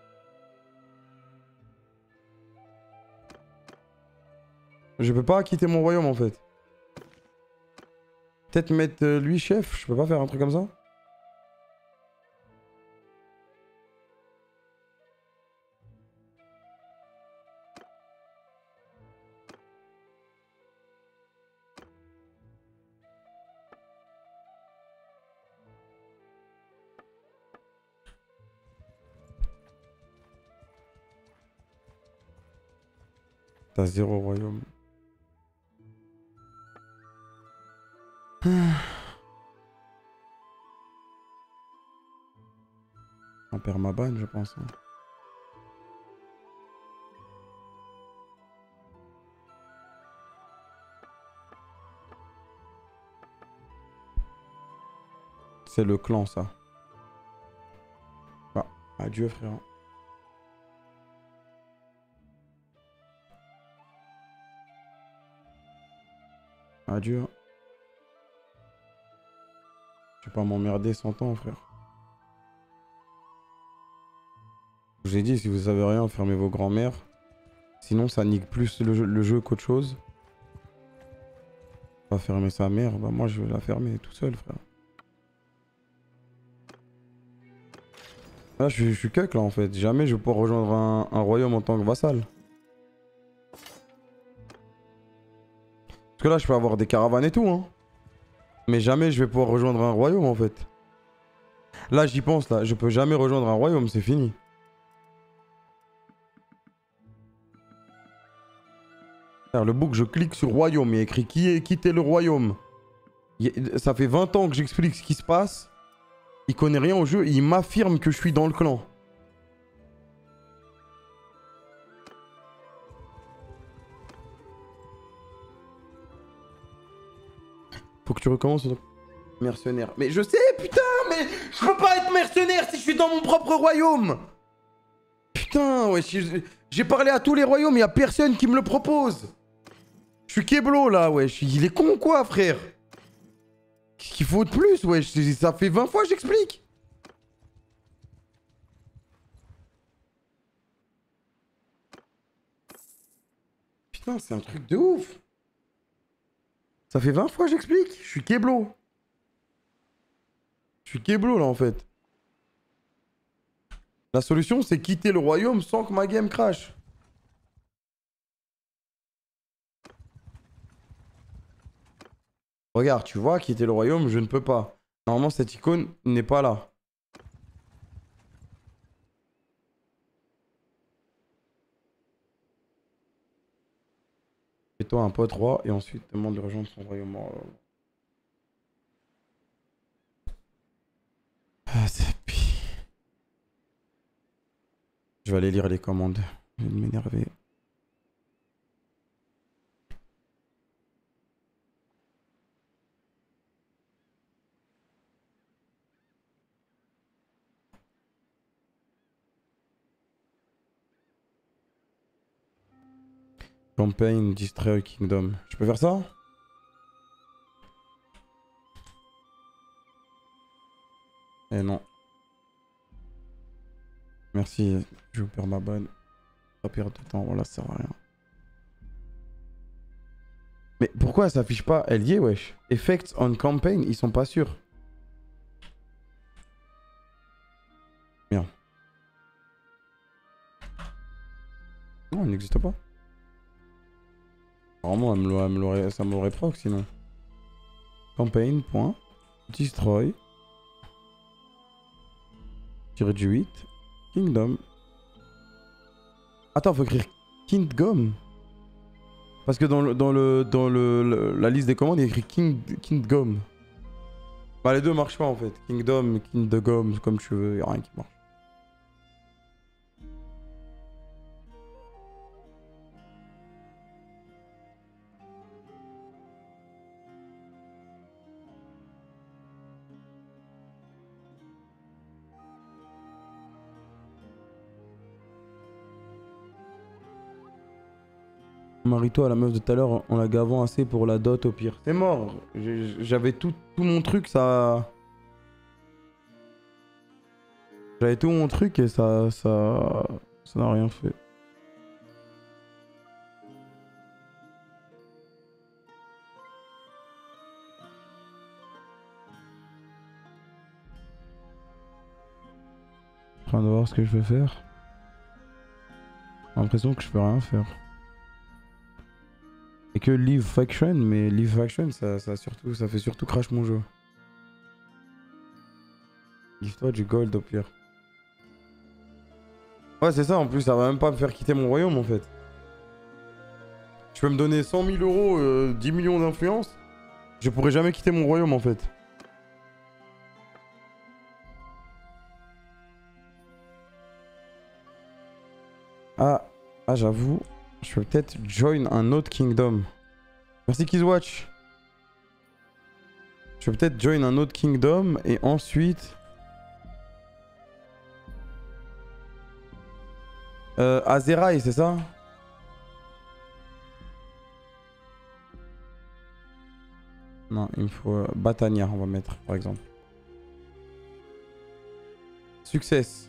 Je peux pas quitter mon royaume, en fait. Peut-être mettre euh, lui chef, je peux pas faire un truc comme ça? T'as zéro royaume. On perd ma banne, je pense. Hein. C'est le clan, ça. Bah, adieu, frère. Adieu. Je vais pas m'emmerder cent ans, frère. Je vous ai dit, si vous savez rien, fermez vos grands-mères. Sinon, ça nique plus le jeu, le jeu qu'autre chose. Pas fermer sa mère, bah moi je vais la fermer tout seul, frère. Là, je suis, je suis cuck, là, en fait. Jamais je vais pouvoir rejoindre un, un royaume en tant que vassal. Parce que là, je peux avoir des caravanes et tout, hein. Mais jamais je vais pouvoir rejoindre un royaume, en fait. Là, j'y pense, là. Je peux jamais rejoindre un royaume, c'est fini. Le book, je clique sur royaume, il y a écrit qui est quitter le royaume. Il, ça fait vingt ans que j'explique ce qui se passe. Il connaît rien au jeu, il m'affirme que je suis dans le clan. Faut que tu recommences. Mercenaire. Mais je sais, putain, mais je peux pas être mercenaire si je suis dans mon propre royaume. Putain, ouais, j'ai parlé à tous les royaumes, il y a personne qui me le propose. Je suis Keblo là, wesh. Il est con quoi, frère? Qu'est-ce qu'il faut de plus, wesh? Ça fait vingt fois que j'explique. Putain, c'est un truc de ouf. Ça fait vingt fois que j'explique. Je suis Keblo. Je suis Keblo là en fait. La solution, c'est quitter le royaume sans que ma game crash. Regarde, tu vois, quitter le royaume, je ne peux pas. Normalement, cette icône n'est pas là. Fais-toi un pote roi et ensuite demande de rejoindre son royaume. Ah, c'est pire. Je vais aller lire les commandes. Je vais m'énerver. Campaign, Destroy Kingdom. Je peux faire ça? Eh non. Merci, je vous perds ma balle. Pas perdre de temps, voilà, ça sert à rien. Mais pourquoi ça s'affiche pas allié, wesh? Effects on campaign, ils sont pas sûrs. Bien. Non, il n'existe pas. Vraiment, ça me l'aurait proc sinon. Campaign, point. Destroy. Tiré du huit. Kingdom. Attends, faut écrire Kingdom. Parce que dans, le, dans, le, dans le, le, la liste des commandes, il y a écrit King, Kingdom. Bah, les deux marchent pas en fait. Kingdom, Kingdom, comme tu veux, il n'y a rien qui marche. Marie-toi à la meuf de tout à l'heure en la gavant assez pour la dot au pire. C'est mort. J'avais tout, tout mon truc, ça... J'avais tout mon truc et ça... Ça... Ça n'a rien fait. En train de voir ce que je vais faire. J'ai l'impression que je peux rien faire. Et que Leave Faction, mais Leave Faction, ça, ça, surtout, ça fait surtout crash mon jeu. Give-toi du gold au pire. Ouais, c'est ça, en plus, ça va même pas me faire quitter mon royaume en fait. peux me donner cent mille euros, euh, dix millions d'influence, je pourrais jamais quitter mon royaume en fait. Ah, ah j'avoue, je peux peut-être join un autre kingdom. Merci Kizwatch. Je peux peut-être join un autre kingdom et ensuite... Euh, Azeraï, c'est ça? Non, il me faut euh, Batania, on va mettre par exemple. Success.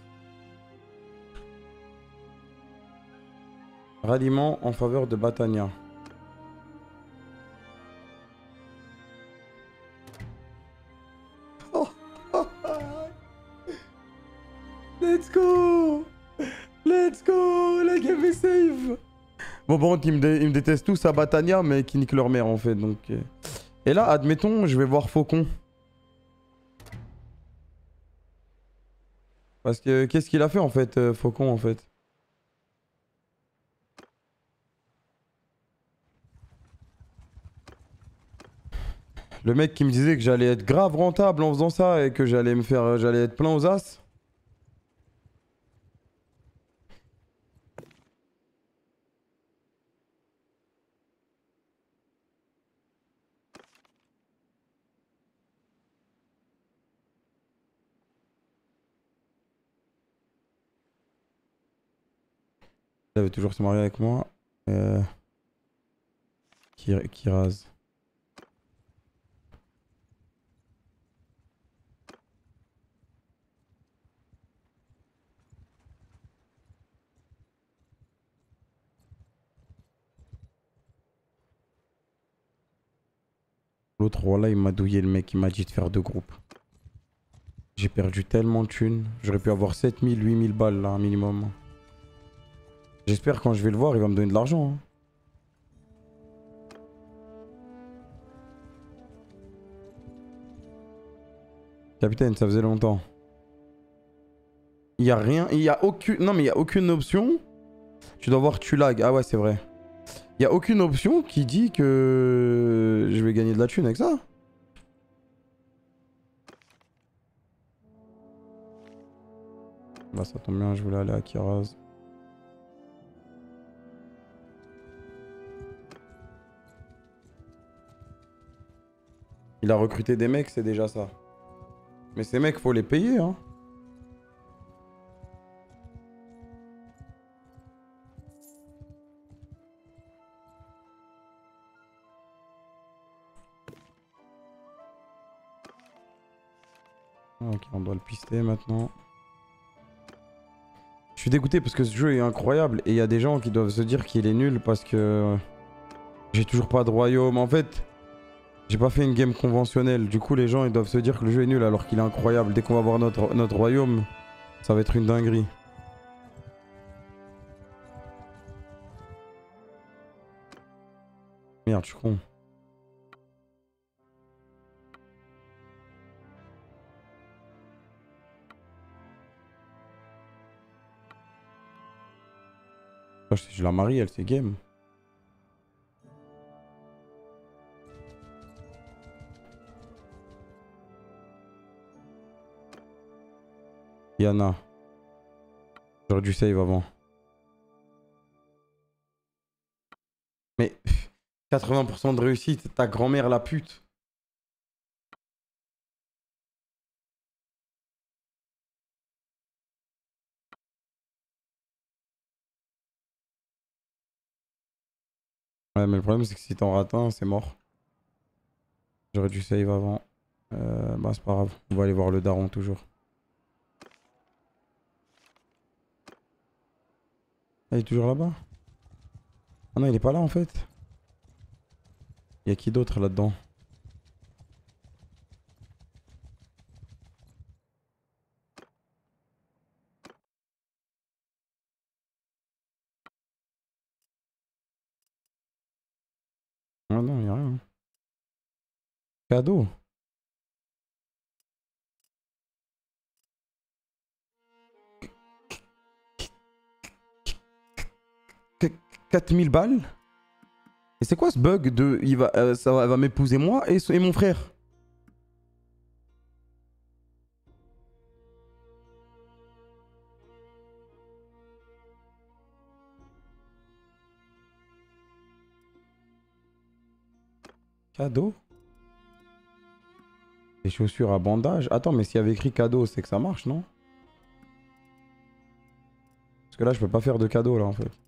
Ralliement en faveur de Batania. Oh, oh, oh. Let's go! Let's go! La game est safe! Bon, bon, ils me, dé ils me détestent tous à Batania, mais qui niquent leur mère en fait. Donc, euh... Et là, admettons, je vais voir Faucon. Parce que qu'est-ce qu'il a fait en fait, euh, Faucon en fait? Le mec qui me disait que j'allais être grave rentable en faisant ça et que j'allais me faire, j'allais être plein aux as. Il avait toujours se marier avec moi. Euh... Qui, qui rase. L'autre roi là, il m'a douillé le mec, il m'a dit de faire deux groupes. J'ai perdu tellement de thunes. J'aurais pu avoir sept mille, huit mille balles là, un minimum. J'espère quand je vais le voir, il va me donner de l'argent. Hein. Capitaine, ça faisait longtemps. Il y a rien, il y a aucune... Non mais il y a aucune option. Tu dois voir Tulag. Ah ouais, c'est vrai. Il y a aucune option qui dit que je vais gagner de la thune avec ça. Bah ça tombe bien, je voulais aller à Kiraz. Il a recruté des mecs, c'est déjà ça. Mais ces mecs, faut les payer, hein. Ok, on doit le pister maintenant. Je suis dégoûté parce que ce jeu est incroyable et il y a des gens qui doivent se dire qu'il est nul parce que j'ai toujours pas de royaume. En fait, j'ai pas fait une game conventionnelle. Du coup, les gens ils doivent se dire que le jeu est nul alors qu'il est incroyable. Dès qu'on va voir notre, notre royaume, ça va être une dinguerie. Merde, je suis con. Je la marie, elle c'est game. Yana. J'aurais dû save avant. Mais quatre-vingts pour cent de réussite, ta grand-mère la pute. Ouais, mais le problème c'est que si t'en rates un, c'est mort. J'aurais dû save avant. Euh, bah c'est pas grave, on va aller voir le daron toujours. Ah, il est toujours là-bas? Ah non, il est pas là en fait. Il y a qui d'autre là-dedans? Ah non, il y a rien. Cadeau. quatre mille balles? C'est quoi ce bug de... Il va, euh, ça va, elle va m'épouser moi et, et mon frère. Cadeau? Des chaussures à bandage? Attends, mais s'il y avait écrit cadeau, c'est que ça marche, non? Parce que là, je peux pas faire de cadeau, là, en fait.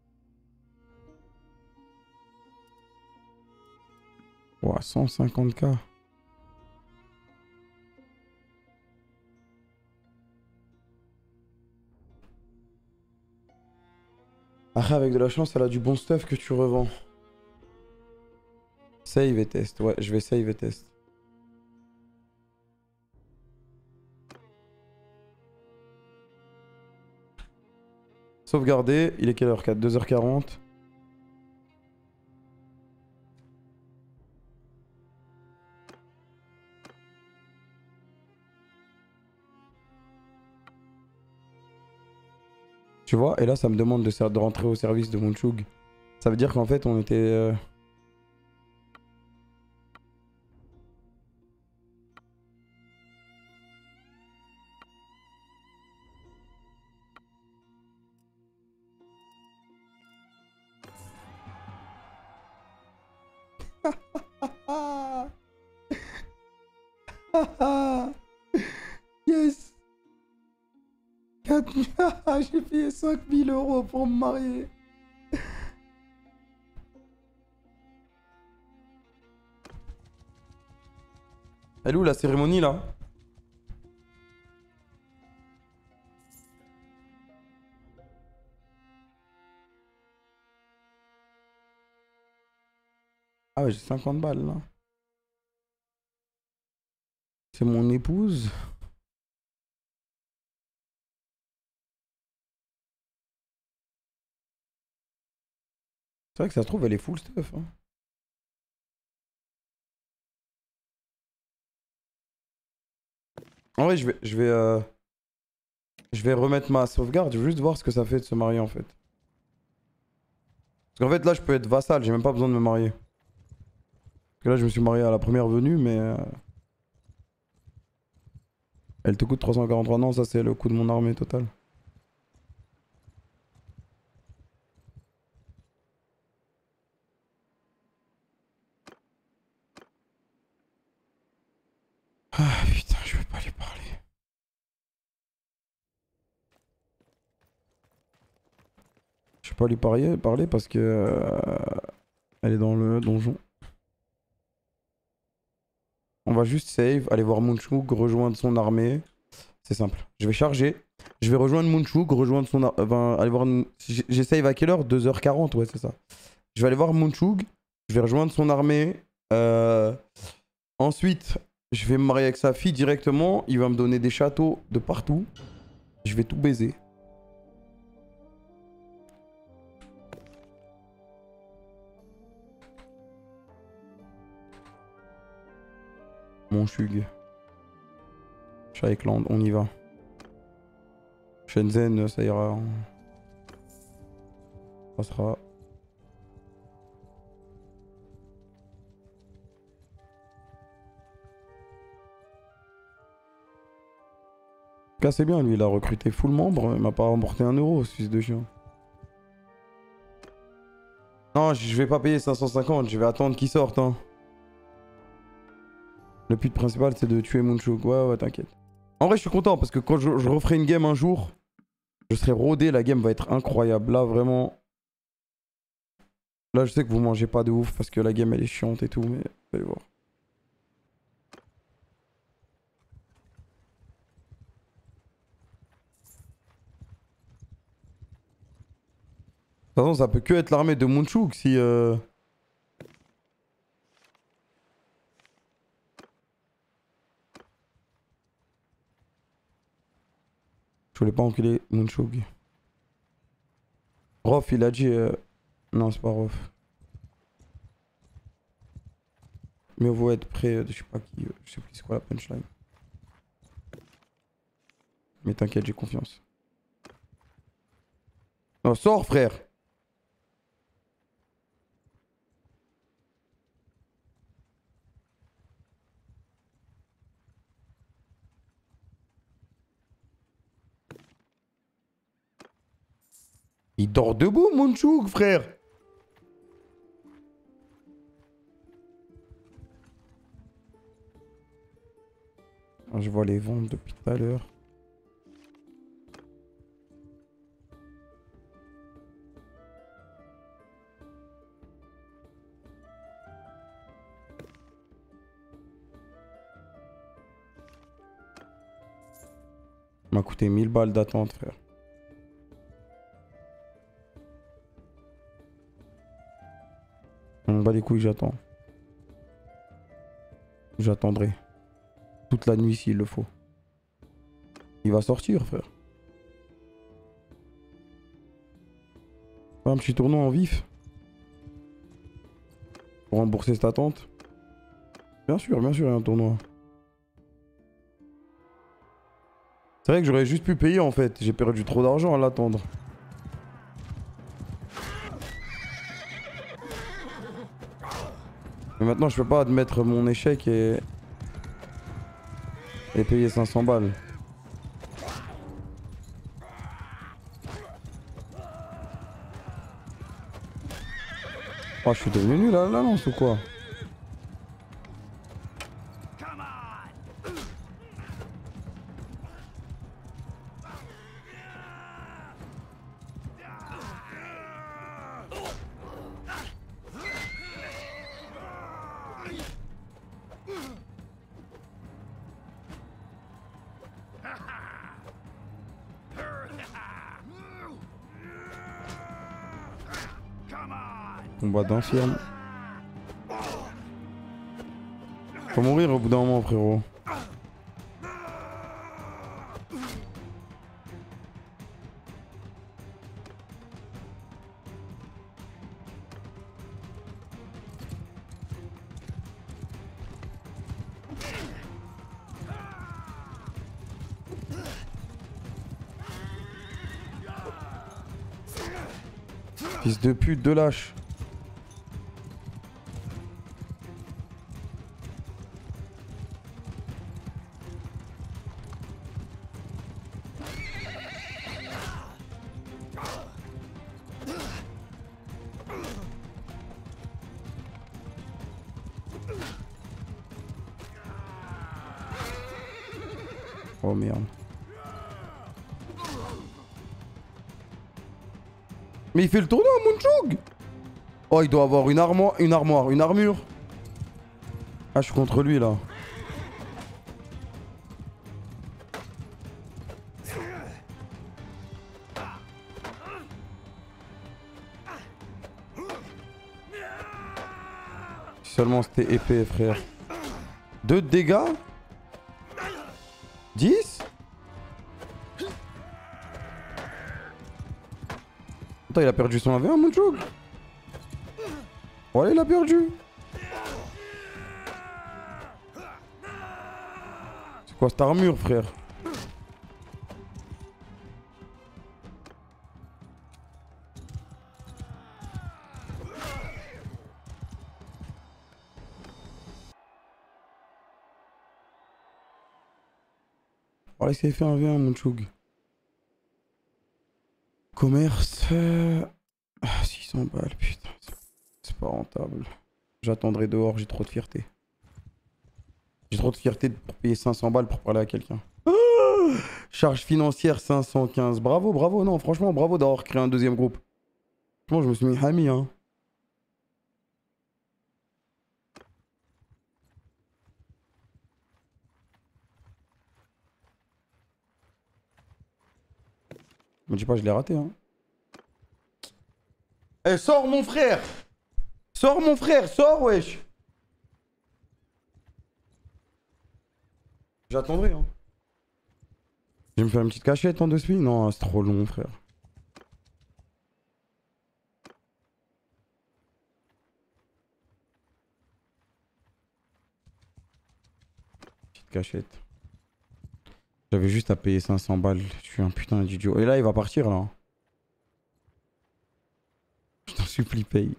Ouah, cent cinquante K. Après, avec de la chance, elle a du bon stuff que tu revends. Save et test. Ouais, je vais save et test. Sauvegarder. Il est quelle heure? deux heures quarante. Tu vois, et là, ça me demande de, de rentrer au service de Munchug. Ça veut dire qu'en fait, on était... Euh... Yes. J'ai payé cinq mille euros pour me marier. Elle est où la cérémonie là? Ah ouais, j'ai cinquante balles là. C'est mon épouse. C'est vrai que ça se trouve, elle est full stuff. Hein. En vrai, je vais, je vais, euh, je vais remettre ma sauvegarde. Je veux juste voir ce que ça fait de se marier en fait. Parce qu'en fait, là, je peux être vassal. J'ai même pas besoin de me marier. Parce que là, je me suis marié à la première venue, mais... Euh... Elle te coûte trois cent quarante-trois. Non, ça, c'est le coût de mon armée totale. Ah putain, je vais pas lui parler. Je vais pas lui parler, parler parce que... Euh... Elle est dans le donjon. On va juste save, aller voir Munchug, rejoindre son armée. C'est simple. Je vais charger. Je vais rejoindre Munchug, rejoindre son armée. Enfin, aller voir... J'ai save à quelle heure? deux heures quarante, ouais, c'est ça. Je vais aller voir Munchug. Je vais rejoindre son armée. Euh... Ensuite, je vais me marier avec sa fille directement. Il va me donner des châteaux de partout. Je vais tout baiser. Munchug. Shaikland, on y va. Shenzhen, ça ira. Ça sera. En tout cas, c'est bien, lui, il a recruté full membre. Il m'a pas remporté un euro, ce fils de chien. Non, je vais pas payer cinq cent cinquante, je vais attendre qu'il sorte. Hein. Le but principal, c'est de tuer Munchug. Ouais, ouais, t'inquiète. En vrai, je suis content parce que quand je, je referai une game un jour, je serai rodé, la game va être incroyable. Là, vraiment. Là, je sais que vous mangez pas de ouf parce que la game elle est chiante et tout, mais vous allez voir. De toute façon, ça peut que être l'armée de Munchug si. Euh... Je voulais pas enculer Munchug. Rof, il a dit. Euh... Non, c'est pas Rof. Mieux vaut être près de je sais pas qui. Euh... Je sais plus c'est quoi la punchline. Mais t'inquiète, j'ai confiance. Non, sors, frère! Il dort debout, Munchouk, frère. Ah, je vois les ventes depuis tout à l'heure. Ça m'a coûté mille balles d'attente, frère. On bat les couilles, j'attends. J'attendrai. Toute la nuit s'il le faut. Il va sortir, frère. Un petit tournoi en vif. Pour rembourser cette attente. Bien sûr, bien sûr, il y a un tournoi. C'est vrai que j'aurais juste pu payer en fait. J'ai perdu trop d'argent à l'attendre. Mais maintenant, je peux pas admettre mon échec et... et payer cinq cents balles. Oh, je suis devenu nul à la lance ou quoi? Combat d'infirme. Faut mourir au bout d'un moment, frérot. Fils de pute, de lâche. Oh merde. Mais il fait le tournoi, Munchouk. Oh, il doit avoir une armoire, une armoire, une armure. Ah, je suis contre lui là. Si seulement c'était épais, frère. deux de dégâts. dix. Attends, il a perdu son A V un, Munchouk. Voilà, il a perdu. C'est quoi cette armure, frère? Voilà ce qu'il avait fait un V un, Munchouk. Commerce. Euh... Ah, six cents balles, putain. C'est pas rentable. J'attendrai dehors, j'ai trop de fierté. J'ai trop de fierté pour payer cinq cents balles pour parler à quelqu'un. Ah, charge financière cinq cent quinze. Bravo, bravo, non, franchement, bravo d'avoir créé un deuxième groupe. Franchement, je me suis mis ami, hein. Me dis pas, je l'ai raté, hein. Eh, sors mon frère! Sors mon frère, sors, wesh! J'attendrai, hein. Je vais me faire une petite cachette en deux suites? Non, c'est trop long, frère. Petite cachette. J'avais juste à payer cinq cents balles. Je suis un putain d'idiot. Et là, il va partir, là. Je t'en supplie, paye.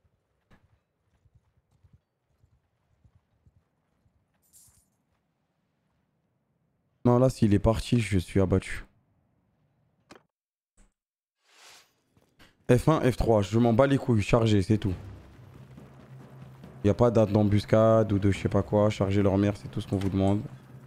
Non, là, s'il est parti, je suis abattu. F un, F trois, je m'en bats les couilles, charger, c'est tout. Y a pas date d'embuscade ou de je sais pas quoi, charger leur mère, c'est tout ce qu'on vous demande.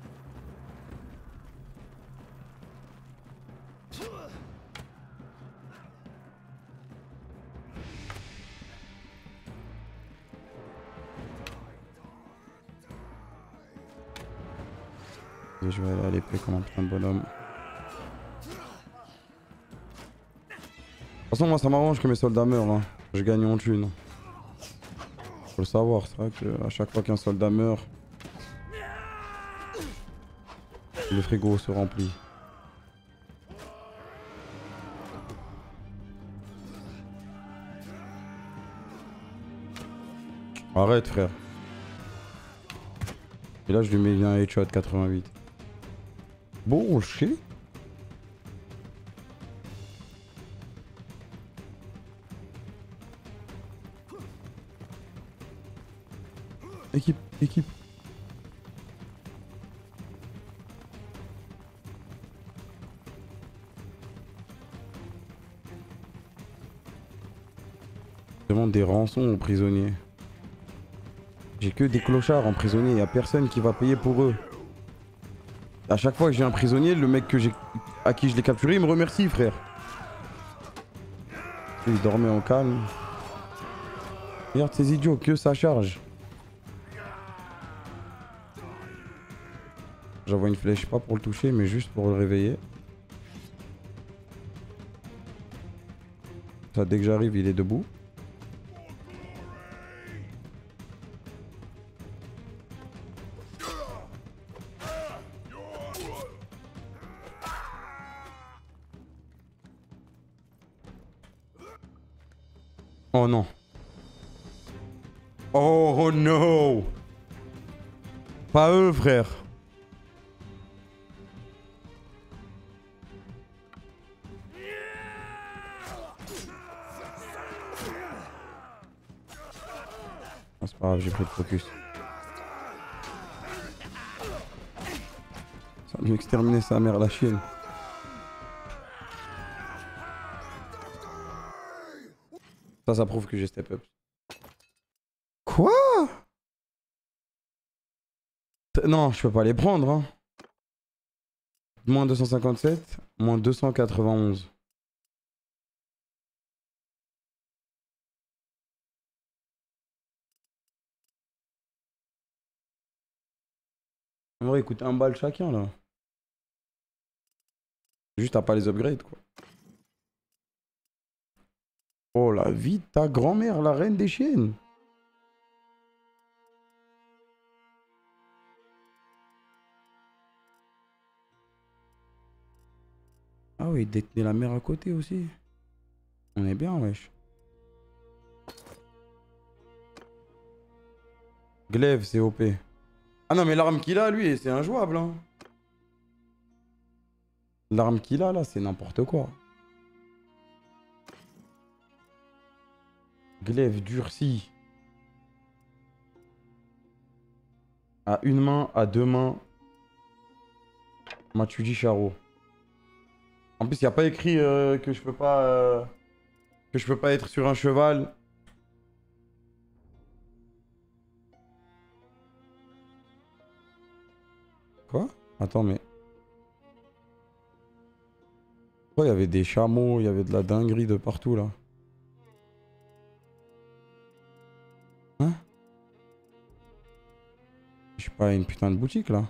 Et je vais aller à l'épée comme un putain de bonhomme. De toute façon, moi ça m'arrange que mes soldats meurent, hein. Je gagne en thune. Faut le savoir, c'est vrai qu'à chaque fois qu'un soldat meurt, le frigo se remplit. Arrête frère. Et là je lui mets bien un headshot quatre-vingt-huit. Bullshit. Équipe, équipe. Je demande des rançons aux prisonniers. J'ai que des clochards en prisonnier, il n'y a personne qui va payer pour eux. À chaque fois que j'ai un prisonnier, le mec que j'ai, à qui je l'ai capturé, il me remercie frère. Il dormait en calme. Regarde ces idiots, que ça charge. J'envoie une flèche, pas pour le toucher, mais juste pour le réveiller. Ça, dès que j'arrive, il est debout. Oh non. Oh, oh no. Pas eux, frère. Oh, c'est pas grave, j'ai pris le focus. Ça va lui exterminer sa mère, la chienne. Ça, ça prouve que j'ai step up. Quoi? Non, je peux pas les prendre, hein. Moins deux cent cinquante-sept, moins deux cent quatre-vingt-onze. En vrai, écoute, un balle chacun, là. Juste à pas les upgrades, quoi. Oh, la vie de ta grand-mère, la reine des chiennes. Ah oui, détenir la mer à côté aussi. On est bien, wesh. Glaive, c'est O P. Ah non, mais l'arme qu'il a, lui, c'est injouable, hein. L'arme qu'il a, là, c'est n'importe quoi. Glaive durci. À une main, à deux mains. Machuji Charo. En plus, il n'y a pas écrit euh, que je peux pas... Euh, que je peux pas être sur un cheval. Quoi? Attends, mais... Pourquoi il y avait des chameaux, il y avait de la dinguerie de partout, là? Hein? Je suis pas à une putain de boutique, là.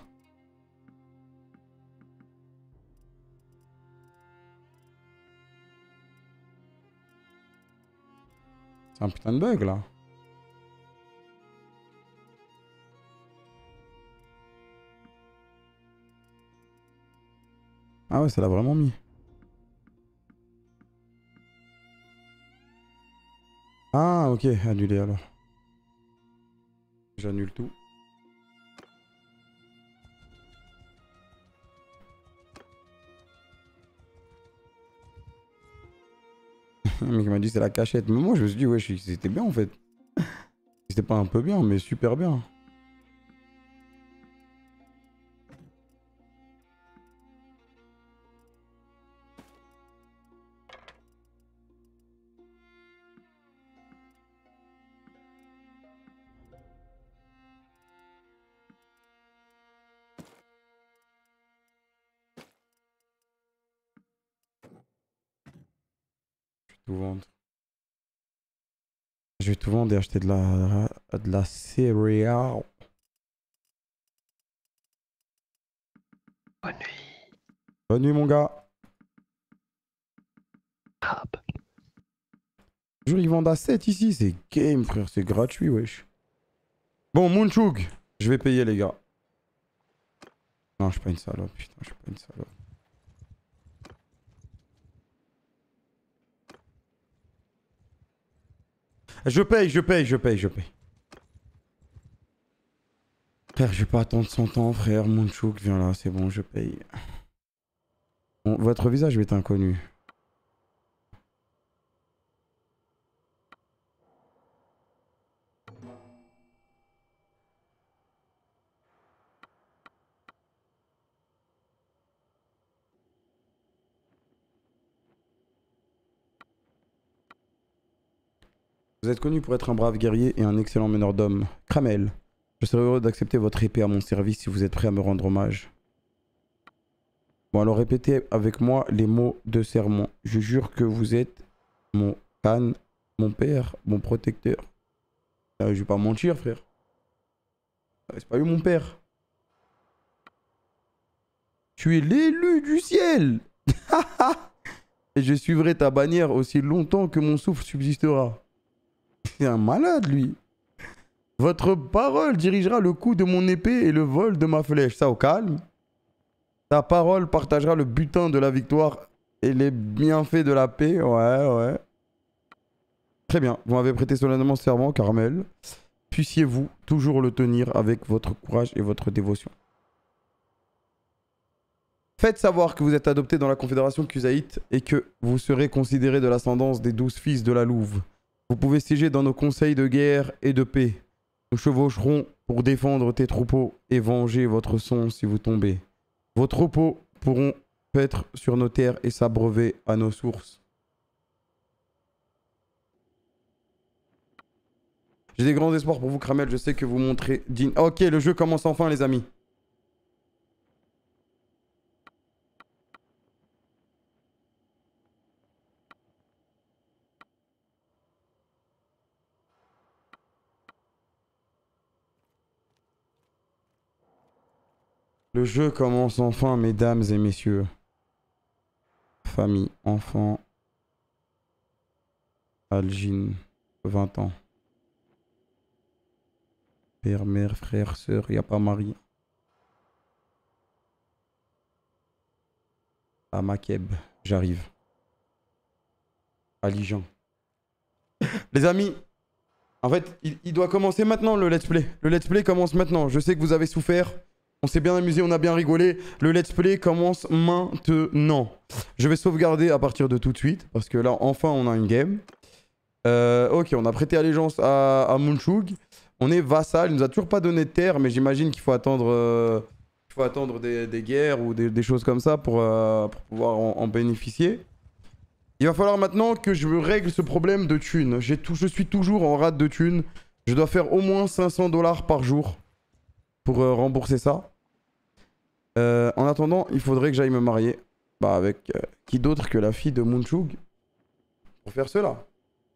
C'est un putain de bug, là. Ah ouais, ça l'a vraiment mis. Ah, ok, annulé, alors. J'annule tout. Le mec m'a dit c'est la cachette. Mais moi je me suis dit ouais c'était bien en fait. C'était pas un peu bien mais super bien. tout vendre. Je vais tout vendre et acheter de la, de la céréale. Bonne nuit. Bonne nuit, mon gars. Crabe. Toujours, ils vendent à sept ici. C'est game, frère. C'est gratuit, wesh. Bon, Moonchug. Je vais payer, les gars. Non, je suis pas une salope. Putain, je suis pas une salope. Je paye, je paye, je paye, je paye. Frère, je vais pas attendre cent ans, frère. Moonchug, viens là, c'est bon, je paye. Bon, votre visage est inconnu. Vous êtes connu pour être un brave guerrier et un excellent meneur d'hommes. Kramel, je serais heureux d'accepter votre épée à mon service si vous êtes prêt à me rendre hommage. Bon, alors répétez avec moi les mots de serment. Je jure que vous êtes mon Khan, mon père, mon protecteur. Euh, je vais pas mentir, frère. Euh, C'est pas eu mon père. Tu es l'élu du ciel. Et je suivrai ta bannière aussi longtemps que mon souffle subsistera. C'est un malade, lui. Votre parole dirigera le coup de mon épée et le vol de ma flèche. Ça, au calme. Ta parole partagera le butin de la victoire et les bienfaits de la paix. Ouais, ouais. Très bien. Vous m'avez prêté solennellement serment, Carmel. Puissiez-vous toujours le tenir avec votre courage et votre dévotion. Faites savoir que vous êtes adopté dans la confédération Kusaït et que vous serez considéré de l'ascendance des douze fils de la Louve. Vous pouvez siéger dans nos conseils de guerre et de paix. Nous chevaucherons pour défendre tes troupeaux et venger votre son si vous tombez. Vos troupeaux pourront paître sur nos terres et s'abreuver à nos sources. J'ai des grands espoirs pour vous, Kramel. Je sais que vous montrez digne. Ok, le jeu commence enfin, les amis. Le jeu commence enfin, mesdames et messieurs. Famille, enfant. Algine, vingt ans. Père, mère, frère, sœur, y a pas mari. À Makeb, j'arrive. Ali Jean. Les amis, en fait, il, il doit commencer maintenant le let's play. Le let's play commence maintenant. Je sais que vous avez souffert. On s'est bien amusé, on a bien rigolé. Le let's play commence maintenant. Je vais sauvegarder à partir de tout de suite. Parce que là, enfin, on a une game. Euh, ok, on a prêté allégeance à, à Moonchug. On est vassal. Il nous a toujours pas donné de terre. Mais j'imagine qu'il faut attendre, euh, il faut attendre des, des guerres ou des, des choses comme ça pour, euh, pour pouvoir en, en bénéficier. Il va falloir maintenant que je me règle ce problème de thunes. J'ai tout, je suis toujours en rate de thunes. Je dois faire au moins cinq cents dollars par jour pour euh, rembourser ça. Euh, en attendant, il faudrait que j'aille me marier. Bah avec euh, qui d'autre que la fille de Moonchug pour faire cela.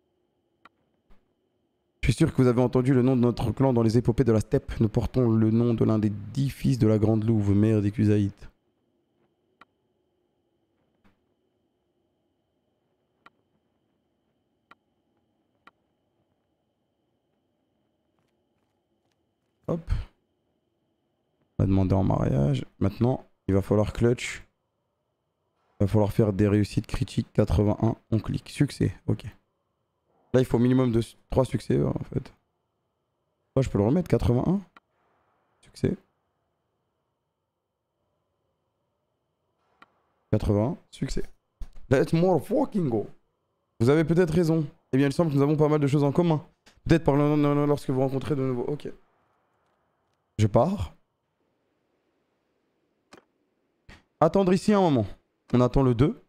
Je suis sûr que vous avez entendu le nom de notre clan dans les épopées de la steppe. Nous portons le nom de l'un des dix fils de la Grande Louve, mère des Kusaïtes. Hop. On va demander en mariage. Maintenant, il va falloir clutch. Il va falloir faire des réussites critiques. quatre-vingt-un, on clique. Succès, ok. Là, il faut au minimum de trois succès en fait. Moi, je peux le remettre, quatre-vingt-un. Succès. quatre-vingt-un, succès. Let's more fucking go. Vous avez peut-être raison. Eh bien, il semble que nous avons pas mal de choses en commun. Peut-être par le, lorsque vous rencontrez de nouveau. Ok. Je pars. Attendre ici un moment. On attend le deux.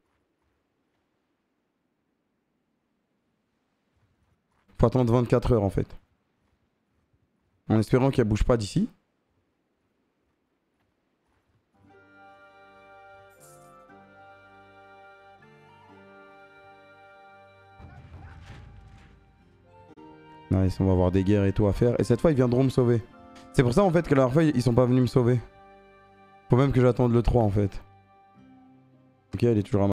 Faut attendre vingt-quatre heures en fait. En espérant qu'elle bouge pas d'ici. Nice, on va avoir des guerres et tout à faire. Et cette fois, ils viendront me sauver. C'est pour ça en fait que la dernière fois, ils sont pas venus me sauver. Faut même que j'attende le trois en fait. Ok, elle est toujours à